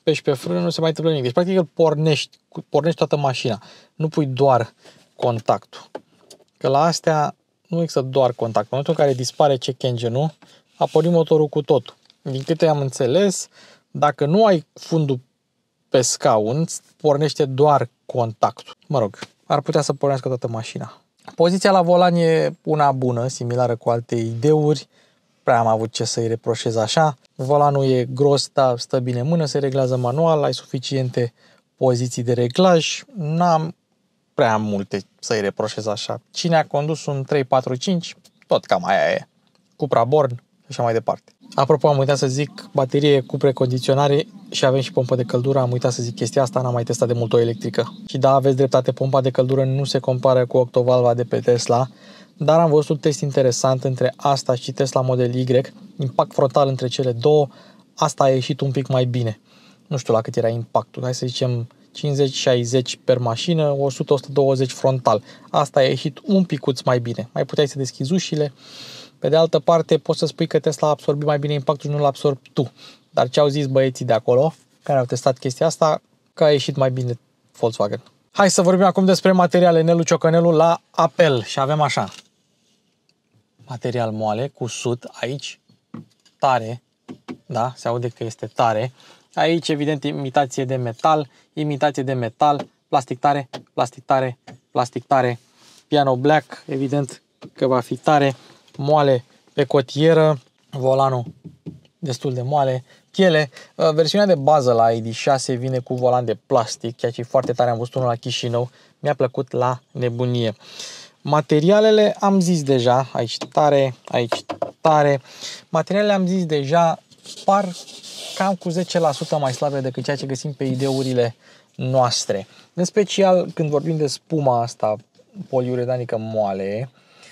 peși pe frână, nu se mai întâmplă nimic. Deci, practic, îl pornești, pornești toată mașina. Nu pui doar contactul. Că la astea nu există doar contact. În momentul în care dispare check engine-ul, a pornit motorul cu totul. Din câte am înțeles, dacă nu ai fundul pe scaun, pornește doar contactul. Mă rog, ar putea să pornească toată mașina. Poziția la volan e una bună, similară cu alte ideuri. Prea am avut ce să-i reproșez așa. Volanul e gros, dar stă bine în mână, se reglează manual, ai suficiente poziții de reglaj. N-am prea multe să-i reproșez așa. Cine a condus un trei patru cinci, tot cam aia e. Cupra Born și așa mai departe. Apropo, am uitat să zic, baterie cu precondiționare și avem și pompă de căldură. Am uitat să zic chestia asta, n-am mai testat de mult o electrică. Și da, aveți dreptate, pompa de căldură nu se compară cu octovalva de pe Tesla, dar am văzut un test interesant între asta și Tesla Model Y, impact frontal între cele două, asta a ieșit un pic mai bine. Nu știu la cât era impactul, hai să zicem cincizeci șaizeci per mașină, o sută la o sută douăzeci frontal. Asta a ieșit un picuț mai bine. Mai puteai să deschizi ușile. Pe de altă parte, poți să spui că Tesla a absorbit mai bine impactul și nu l-a absorbi tu. Dar ce au zis băieții de acolo, care au testat chestia asta, că a ieșit mai bine Volkswagen. Hai să vorbim acum despre materiale. Nelu Ciocănelu la apel. Și avem așa. Material moale, cu sut, aici, tare. Da, se aude că este tare. Aici, evident, imitație de metal, imitație de metal, plastic tare, plastic tare, plastic tare. Piano black, evident că va fi tare. Moale pe cotieră, volanul destul de moale, piele. Versiunea de bază la I D șase vine cu volan de plastic, ceea ce e foarte tare, am văzut unul la Chișinău, mi-a plăcut la nebunie. Materialele am zis deja, aici tare, aici tare. Materialele am zis deja, par cam cu zece la sută mai slabe decât ceea ce găsim pe ideurile noastre. În special când vorbim de spuma asta poliuretanică moale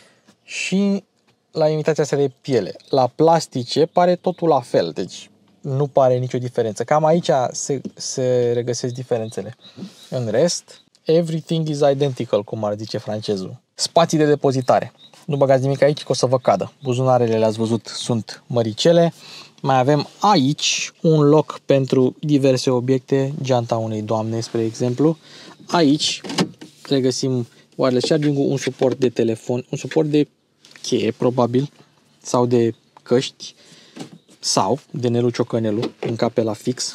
și la imitația asta de piele. La plastice pare totul la fel, deci nu pare nicio diferență. Cam aici se, se regăsesc diferențele. În rest, everything is identical, cum ar zice francezul. Spații de depozitare. Nu băgați nimic aici, că o să vă cadă. Buzunarele, le-ați văzut, sunt măricele. Mai avem aici un loc pentru diverse obiecte, geanta unei doamne, spre exemplu. Aici regăsim wireless charging-ul, un suport de telefon, un suport de cheie, probabil, sau de căști, sau de Nelu Ciocănelu, încape la fix.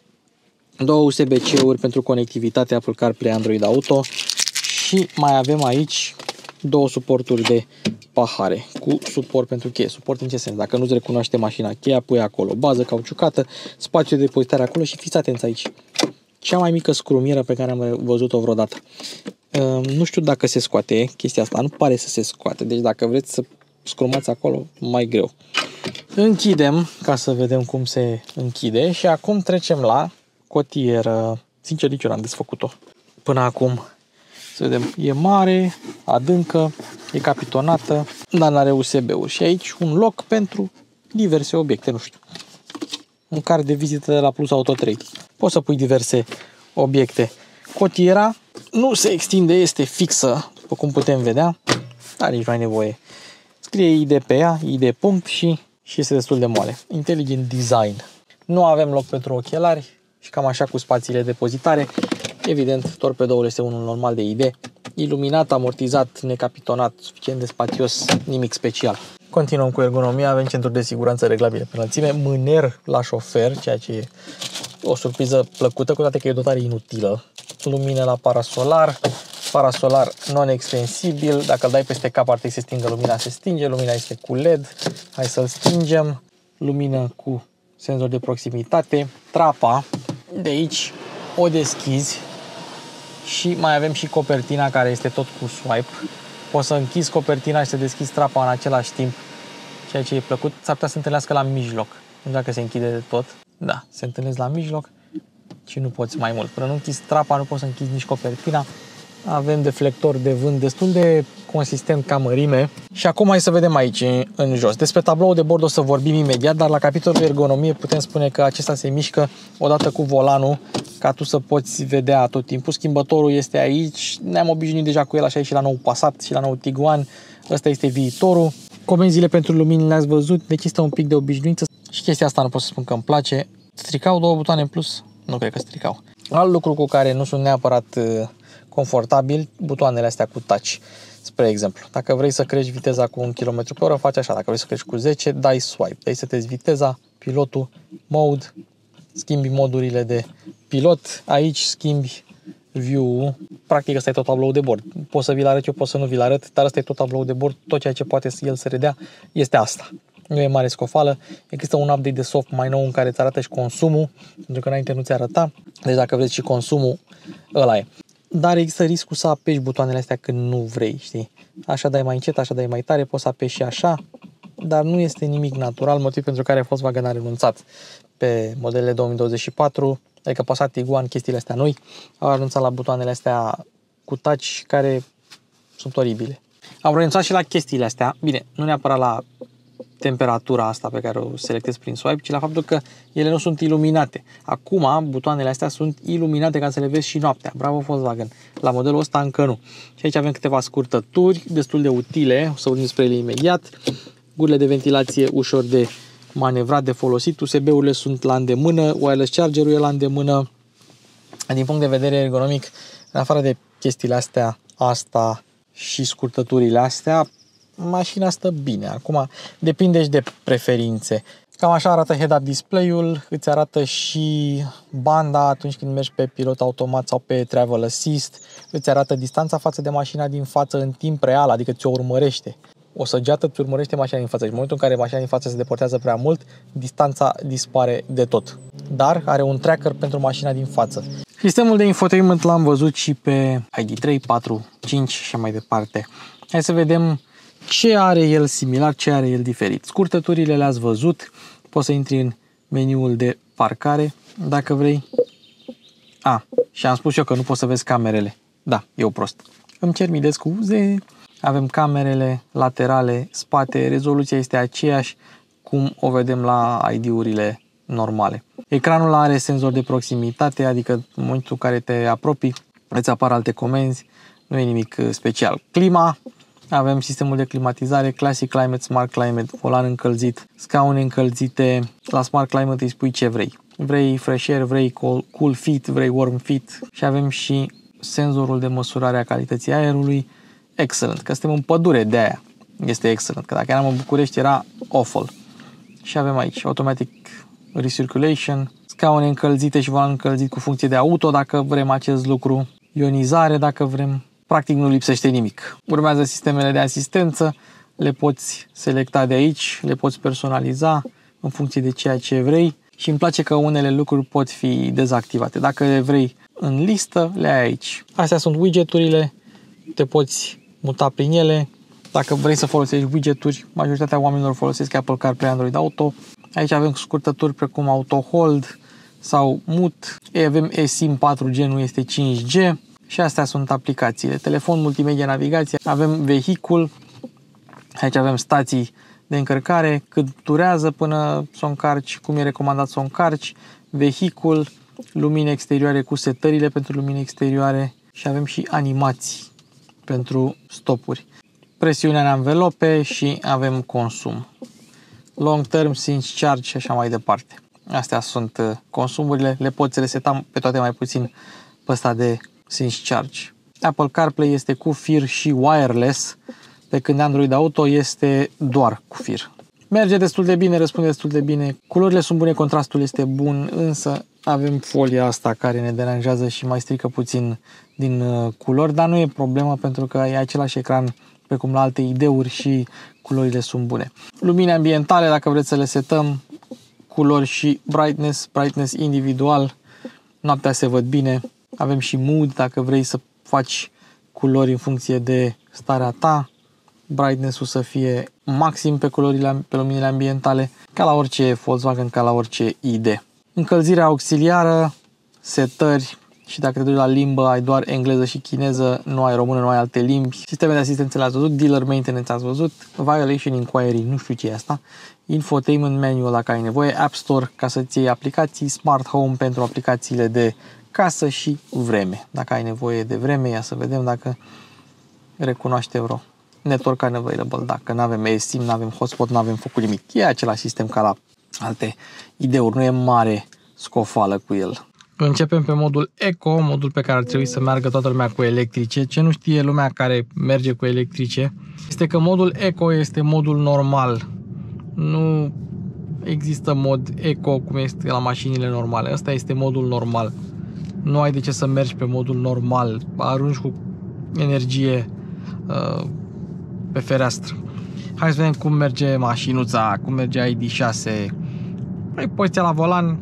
Două U S B C-uri pentru conectivitate Apple CarPlay, Android Auto și mai avem aici două suporturi de pahare cu suport pentru cheie. Suport în ce sens? Dacă nu-ți recunoaște mașina cheia, pui acolo bază cauciucată, spațiu de depozitare acolo și fiți atenți aici. Cea mai mică scrumieră pe care am văzut-o vreodată. Uh, nu știu dacă se scoate chestia asta, nu pare să se scoate, deci dacă vreți să scrumați acolo, mai greu. Închidem ca să vedem cum se închide și acum trecem la cotieră. Sincer, nici eu n-am desfăcut-o până acum. Să vedem, e mare, adâncă, e capitonată, dar n-are U S B-uri. Și aici un loc pentru diverse obiecte, nu știu. Un card de vizită de la Plus Auto trei. Poți să pui diverse obiecte. Cotiera nu se extinde, este fixă, după cum putem vedea, dar nici nu ai nevoie. Scrie I D pe ea, I D punct și, și este destul de moale. Intelligent Design. Nu avem loc pentru ochelari și cam așa cu spațiile depozitare. Evident, torpedoul este unul normal de I D. Iluminat, amortizat, necapitonat, suficient de spațios, nimic special. Continuăm cu ergonomia, avem centuri de siguranță reglabile pe înălțime, mâner la șofer, ceea ce e o surpriză plăcută, cu toate că e dotare inutilă. Lumină la parasolar, parasolar non-extensibil, dacă îl dai peste cap ar trebui să stingă lumina, se stinge, lumina este cu L E D, hai să-l stingem, lumină cu senzor de proximitate, trapa, de aici o deschizi și mai avem și copertina care este tot cu swipe. Poți să închizi copertina și să deschizi trapa în același timp, ceea ce e plăcut. S-ar putea să se întâlnească la mijloc, nu dacă se închide de tot. Da, se întâlnesc la mijloc și nu poți mai mult. Până nu închizi trapa, nu poți să închizi nici copertina. Avem deflector de vânt destul de consistent ca mărime. Și acum hai să vedem aici, în jos. Despre tabloul de bord o să vorbim imediat, dar la capitolul ergonomie putem spune că acesta se mișcă odată cu volanul, ca tu să poți vedea tot timpul. Schimbătorul este aici, ne-am obișnuit deja cu el, așa e și la nou Passat și la nou Tiguan. Ăsta este viitorul. Comenzile pentru lumini le-ați văzut, deci este un pic de obișnuință. Și chestia asta nu pot să spun că îmi place. Stricau două butoane în plus, nu cred că stricau. Alt lucru cu care nu sunt neapărat confortabil, butoanele astea cu touch. Spre exemplu, dacă vrei să crești viteza cu un kilometru pe oră, faci așa. Dacă vrei să crești cu zece, dai swipe. Dai setezi viteza, pilotul, mode, schimbi modurile de pilot. Aici schimbi view-ul. Practic ăsta e tot tablou de bord. Poți să vi-l arăt eu, poți să nu vi-l arăt, dar ăsta e tot tablou de bord. Tot ceea ce poate el să redea este asta. Nu e mare scofală. Există un update de soft mai nou în care îți arată și consumul, pentru că înainte nu ți arăta. Deci dacă vreți și consumul, ăla e. Dar există riscul să apeși butoanele astea când nu vrei, știi? Așa dai mai încet, așa dai mai tare, poți să apeși și așa, dar nu este nimic natural, motiv pentru care Volkswagen a renunțat pe modelele două mii douăzeci și patru, adică Passat, Tiguan, chestiile astea noi, au renunțat la butoanele astea cu touch care sunt oribile. Au renunțat și la chestiile astea, bine, nu neapărat la temperatura asta pe care o selectez prin swipe, ci la faptul că ele nu sunt iluminate. Acum, butoanele astea sunt iluminate ca să le vezi și noaptea. Bravo Volkswagen! La modelul ăsta încă nu. Și aici avem câteva scurtături destul de utile, o să vorbim despre ele imediat. Gurile de ventilație ușor de manevrat, de folosit, U S B-urile sunt la îndemână, wireless charger-ul e la îndemână. Din punct de vedere ergonomic, în afară de chestiile astea, asta și scurtăturile astea, mașina stă bine. Acum depinde și de preferințe. Cam așa arată head-up display-ul, îți arată și banda atunci când mergi pe pilot automat sau pe travel assist, îți arată distanța față de mașina din față în timp real, adică ți-o urmărește. O săgeată îți urmărește mașina din față și în momentul în care mașina din față se deportează prea mult, distanța dispare de tot. Dar are un tracker pentru mașina din față. Sistemul de infotainment l-am văzut și pe I D trei, patru, cinci și mai departe. Hai să vedem ce are el similar, ce are el diferit. Scurtăturile le-ați văzut, poți să intri în meniul de parcare, dacă vrei. A, și am spus eu că nu poți să vezi camerele. Da, eu prost. Îmi cer mii de scuze. Avem camerele laterale, spate, rezoluția este aceeași cum o vedem la I D-urile normale. Ecranul are senzor de proximitate, adică în momentul în care te apropii, îți apar alte comenzi, nu e nimic special. Clima, avem sistemul de climatizare, Classic Climate, Smart Climate, volan încălzit, scaune încălzite, la Smart Climate îi spui ce vrei. Vrei fresh air, vrei cool fit, vrei warm fit și avem și senzorul de măsurare a calității aerului. Excellent, că suntem în pădure, de aia este excellent, că dacă eram în București era awful. Și avem aici automatic recirculation, scaune încălzite și volan încălzit cu funcție de auto dacă vrem acest lucru, ionizare dacă vrem, practic nu lipsește nimic. Urmează sistemele de asistență, le poți selecta de aici, le poți personaliza în funcție de ceea ce vrei și îmi place că unele lucruri pot fi dezactivate. Dacă le vrei în listă, le ai aici. Astea sunt widgeturile, te poți muta prin ele. Dacă vrei să folosești widgeturi, majoritatea oamenilor folosesc Apple CarPlay, Android Auto. Aici avem scurtături precum Auto Hold sau Mute. Avem eSIM patru G, nu este cinci G. Și astea sunt aplicațiile. Telefon, multimedia, navigație. Avem vehicul. Aici avem stații de încărcare, cât durează până să o încarci, cum e recomandat să o încarci. Vehicul, lumini exterioare cu setările pentru lumini exterioare și avem și animații pentru stopuri. Presiunea în anvelope și avem consum. Long term, cinci charge și așa mai departe. Astea sunt consumurile, le poți reseta pe toate mai puțin pe ăsta de cinci charge. Apple CarPlay este cu fir și wireless, pe când Android Auto este doar cu fir. Merge destul de bine, răspunde destul de bine, culorile sunt bune, contrastul este bun, însă avem folia asta care ne deranjează și mai strică puțin din culori, dar nu e problemă pentru că e același ecran precum la alte I D-uri și culorile sunt bune. Lumini ambientale, dacă vreți să le setăm, culori și brightness, brightness individual, noaptea se văd bine. Avem și mood, dacă vrei să faci culori în funcție de starea ta, brightness-ul să fie maxim pe culorile, pe luminile ambientale, ca la orice Volkswagen, ca la orice I D. Încălzirea auxiliară, setări și dacă te duci la limbă ai doar engleză și chineză, nu ai română, nu ai alte limbi. Sisteme de asistență le-ați văzut, dealer maintenance ați văzut, violation inquiry, nu știu ce e asta, infotainment manual dacă ai nevoie, App Store ca să-ți iei aplicații, Smart Home pentru aplicațiile de casă și vreme. Dacă ai nevoie de vreme, ia să vedem dacă recunoaște vreo network unavailable. Dacă nu avem eSIM, nu avem hotspot, nu avem făcut nimic. E același sistem ca la alte I D-uri, nu e mare scofală cu el. Începem pe modul Eco, modul pe care ar trebui să meargă toată lumea cu electrice. Ce nu știe lumea care merge cu electrice este că modul Eco este modul normal. Nu există mod Eco cum este la mașinile normale. Ăsta este modul normal. Nu ai de ce să mergi pe modul normal. Arunci cu energie uh, pe fereastră. Hai să vedem cum merge mașinuța, cum merge I D șase. Păi, poziția la volan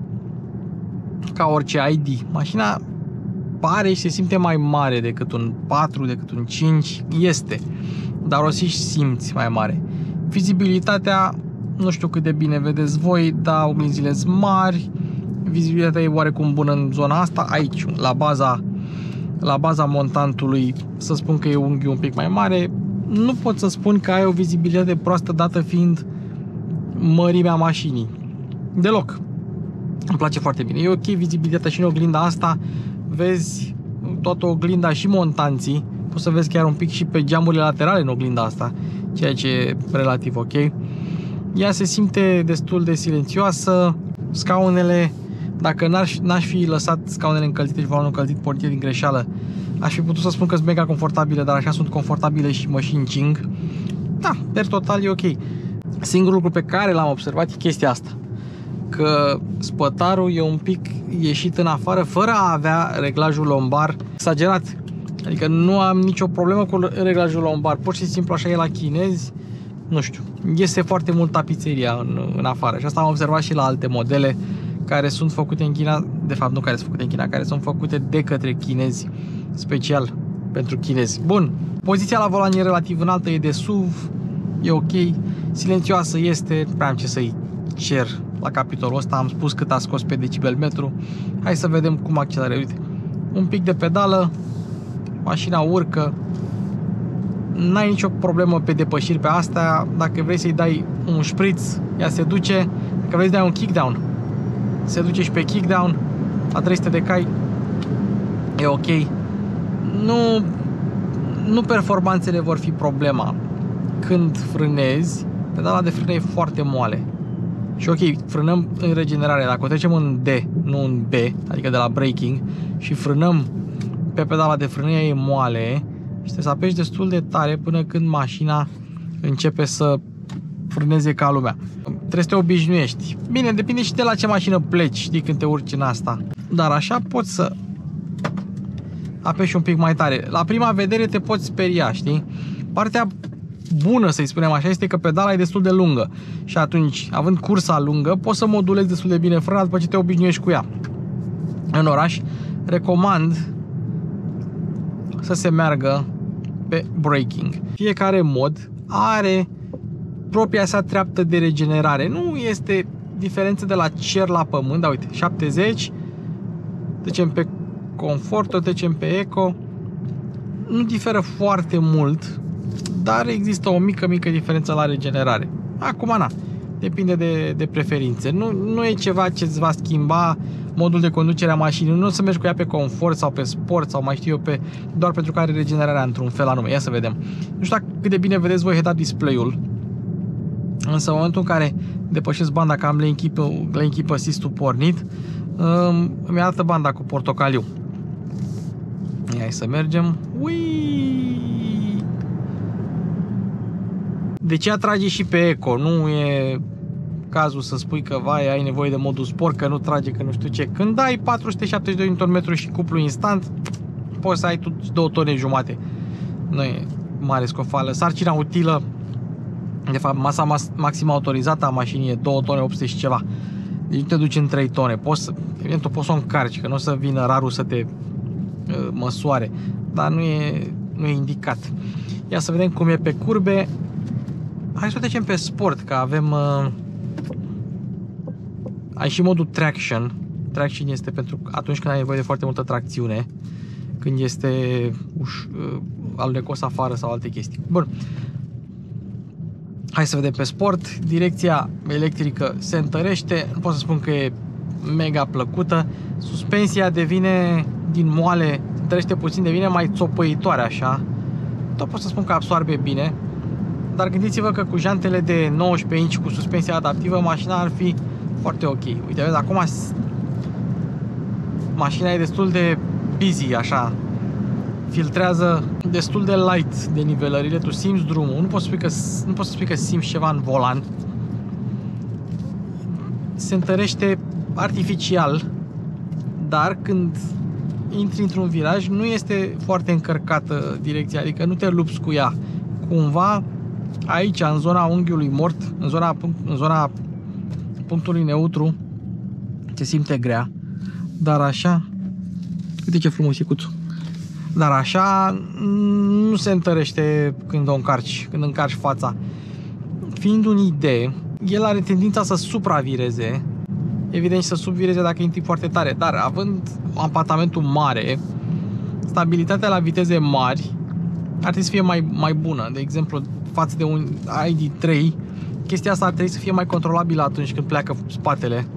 ca orice I D. Mașina pare și se simte mai mare decât un patru, decât un cinci. Este. Dar o să-și simți mai mare. Vizibilitatea, nu știu cât de bine vedeți voi, dar oglinzile sunt mari. Vizibilitatea e oarecum bună în zona asta. Aici, la baza, la baza montantului, să spun că e unghiul un pic mai mare. Nu pot să spun că ai o vizibilitate proastă, dată fiind mărimea mașinii. Deloc. Îmi place foarte bine. E ok vizibilitatea și în oglinda asta. Vezi toată oglinda și montanții. Poți să vezi chiar un pic și pe geamurile laterale în oglinda asta, ceea ce e relativ ok. Ea se simte destul de silențioasă. Scaunele, dacă n-aș fi lăsat scaunele încălzite și volanul încălzit pornit din greșeală, aș fi putut să spun că sunt mega confortabile, dar așa sunt confortabile și mă și încing. Da, per total e ok. Singurul lucru pe care l-am observat e chestia asta, că spătarul e un pic ieșit în afară fără a avea reglajul lombar exagerat. Adică nu am nicio problemă cu reglajul lombar, pur și simplu așa e la chinezi. Nu știu, iese foarte mult tapiseria în, în afară și asta am observat și la alte modele care sunt făcute în China, de fapt nu care sunt făcute în China, care sunt făcute de către chinezi, special pentru chinezi. Bun, poziția la volan e relativ înaltă, e de S U V, e ok, silențioasă este, prea am ce să-i cer la capitolul ăsta, am spus cât a scos pe decibel metru. Hai să vedem cum acceleră, uite, un pic de pedală, mașina urcă, n-ai nicio problemă pe depășiri pe astea. Dacă vrei să-i dai un șpriț, ea se duce. Dacă vrei să dai un kickdown, se duce și pe kickdown la trei sute de cai, e ok. Nu, nu performanțele vor fi problema. Când frânezi, pedala de frână e foarte moale. Și ok, frânăm în regenerare. Dacă o trecem în D, nu în B, adică de la braking, și frânăm pe pedala de frână, e moale și trebuie să apeși destul de tare până când mașina începe să frâneze ca lumea. Trebuie să te obișnuiești. Bine, depinde și de la ce mașină pleci, știi, când te urci în asta. Dar așa poți să apeși un pic mai tare. La prima vedere te poți speria, știi? Partea bună, să-i spunem așa, este că pedala e destul de lungă și atunci, având cursa lungă, poți să modulezi destul de bine frâna după ce te obișnuiești cu ea. În oraș, recomand să se meargă pe braking. Fiecare mod are propria sa treaptă de regenerare. Nu este diferență de la cer la pământ, dar uite, șaptezeci, trecem pe confort, trecem pe eco. Nu diferă foarte mult, dar există o mică, mică diferență la regenerare. Acum, na, depinde de, de preferințe. Nu, nu e ceva ce îți va schimba modul de conducere a mașinii. Nu o să mergi cu ea pe confort sau pe sport sau mai știu eu, pe, doar pentru că are regenerarea într-un fel anume. Ia să vedem. Nu știu cât de bine vedeți voi head-up display-ul, însă în momentul în care depășesc banda, că am lane keep, lane keep assist-ul pornit, îmi arată banda cu portocaliu. Hai să mergem. Ui! De ce atrage și pe eco? Nu e cazul să spui că vai, ai nevoie de modul sport, că nu trage, că nu știu ce. Când ai patru sute șaptezeci și doi Nm și cuplu instant, poți să ai tu două tone jumate. Nu e mare scofală. Sarcina utilă, de fapt masa maximă autorizată a mașinii e două tone opt sute și ceva. Deci nu te duci în trei tone. Poți să, evident, poți să o încarci, că nu o să vină rarul să te uh, măsoare, dar nu e, nu e indicat. Ia să vedem cum e pe curbe. Hai să o trecem pe sport, că avem uh, ai și modul traction. Traction este pentru atunci când ai nevoie de foarte multă tracțiune, când este uș, uh, alunecos afară sau alte chestii. Bun. Hai să vedem pe sport. Direcția electrică se întărește. Nu pot să spun că e mega plăcută. Suspensia devine din moale, întărește puțin, devine mai țopăitoare așa. Tot pot să spun că absorbe bine. Dar gândiți-vă că cu jantele de nouăsprezece inci cu suspensia adaptivă, mașina ar fi foarte ok. Uite, vezi, acum Mașina e destul de busy, așa. Filtrează destul de light de nivelările, tu simți drumul. Nu poți să spui că, nu poți să spui că simți ceva în volan. Se întărește artificial, dar când intri într-un viraj nu este foarte încărcată direcția, adică nu te lupți cu ea. Cumva aici, în zona unghiului mort, în zona, în zona punctului neutru, se simte grea, dar așa, uite ce frumos e cuțul. Dar așa nu se întărește când o încarci, când încarci fața. Fiind un idee, el are tendința să supravireze, evident și să subvireze dacă intri foarte tare, dar având apartamentul mare, stabilitatea la viteze mari ar trebui să fie mai, mai bună. De exemplu, față de un I D trei, chestia asta ar trebui să fie mai controlabilă atunci când pleacă spatele.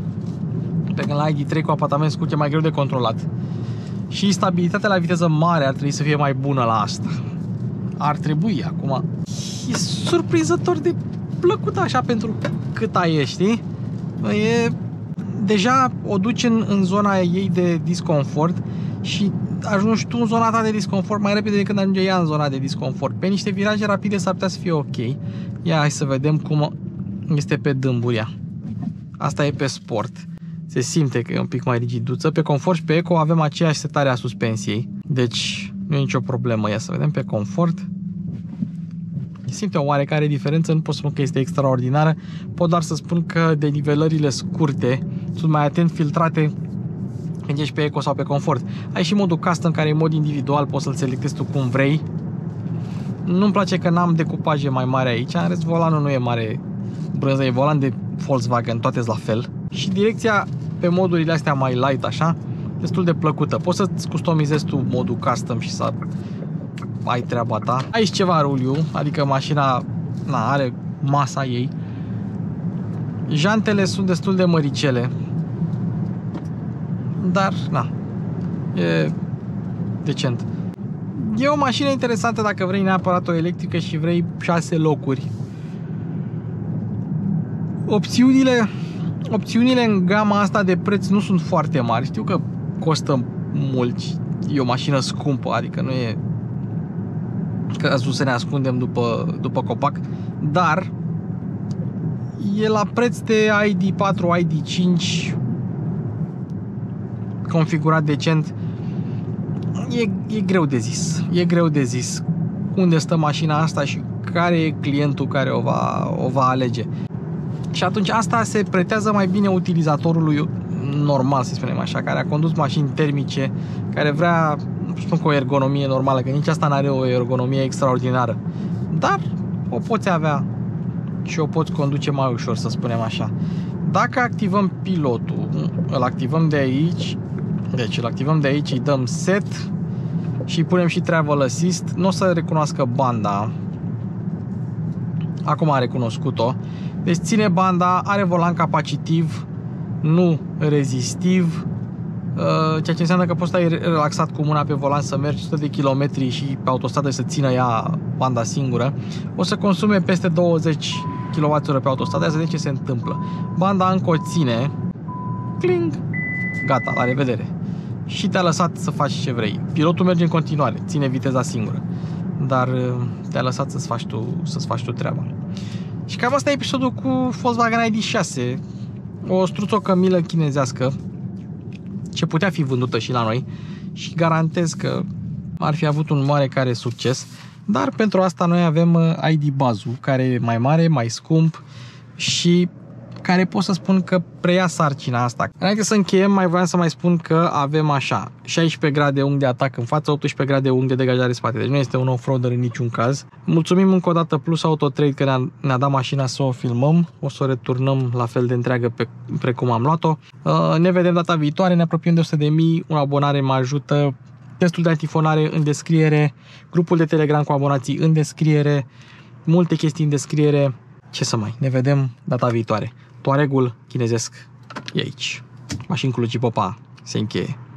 Pe când la I D trei cu apartament scurt e mai greu de controlat. Și stabilitatea la viteză mare ar trebui să fie mai bună la asta. Ar trebui, acum. E surprinzător de plăcut așa pentru cât ai e, știi? E, deja o duci în, în zona ei de disconfort și ajungi tu în zona ta de disconfort mai repede decât ajunge ea în zona de disconfort. Pe niște viraje rapide s-ar putea să fie ok. Ia, hai să vedem cum este pe dâmburia. Asta e pe sport. Se simte că e un pic mai rigiduță. Pe confort și pe eco avem aceeași setare a suspensiei. Deci nu e nicio problemă. Ia să vedem pe confort. Se simte o oarecare diferență. Nu pot spun că este extraordinară. Pot doar să spun că denivelările scurte sunt mai atent filtrate când ești pe eco sau pe confort. Ai și modul custom, care e mod individual. Poți să-l selectezi tu cum vrei. Nu-mi place că n-am decupaje mai mari aici. În rest, volanul nu e mare brânză. E volan de Volkswagen. Toate sunt la fel. Și direcția pe modurile astea mai light, așa, destul de plăcută. Poți să-ți customizezi tu modul custom și să ai treaba ta. Aici ceva ruliu, adică mașina na, are masa ei. Jantele sunt destul de măricele, dar na, e decent. E o mașină interesantă dacă vrei neapărat o electrică și vrei șase locuri. Opțiunile Opțiunile în gama asta de preț nu sunt foarte mari. Știu că costă mult. E o mașină scumpă, adică nu e cazul să ne ascundem după, după copac. Dar e la preț de I D patru, I D cinci configurat decent. E, e greu de zis. E greu de zis unde stă mașina asta și care e clientul care o va, o va alege. Și atunci asta se pretează mai bine utilizatorului normal, să spunem așa, care a condus mașini termice, care vrea, nu spun cu o ergonomie normală, că nici asta nu are o ergonomie extraordinară, dar o poți avea și o poți conduce mai ușor, să spunem așa. Dacă activăm pilotul, îl activăm de aici, deci îl activăm de aici, îi dăm set și îi punem și travel assist, nu o să recunoască banda. Acum a recunoscut-o. Deci ține banda, are volan capacitiv, nu rezistiv, ceea ce înseamnă că poți sta relaxat cu mâna pe volan să mergi o sută de kilometri și pe autostradă să țină ea banda singură. O să consume peste douăzeci de kilowatt-ore pe autostradă, să vedem ce se întâmplă. Banda încă o ține, cling, gata, la revedere. Și te-a lăsat să faci ce vrei. Pilotul merge în continuare, ține viteza singură, dar te-a lăsat să-ți faci tu, să-ți faci tu treaba. Și cam asta e episodul cu Volkswagen I D șase, o struțocămilă chinezească ce putea fi vândută și la noi și garantez că ar fi avut un oarecare succes, dar pentru asta noi avem I D bazul, care e mai mare, mai scump și care pot să spun că preia sarcina asta. Înainte să încheiem, mai voiam să mai spun că avem așa șaisprezece grade unghi de atac în față, optsprezece grade unghi de degajare în spate, deci nu este un off-roader în niciun caz. Mulțumim încă o dată Plus Auto Trade că ne-a, ne-a dat mașina să o filmăm, o să o returnăm la fel de întreagă pe, precum am luat-o. Uh, ne vedem data viitoare, ne apropiem de o sută de mii, un abonare mă ajută, testul de antifonare în descriere, grupul de Telegram cu abonații în descriere, multe chestii în descriere. Ce să mai, ne vedem data viitoare. Touareg-ul chinezesc e aici. Mașini cu Luci Popa se încheie.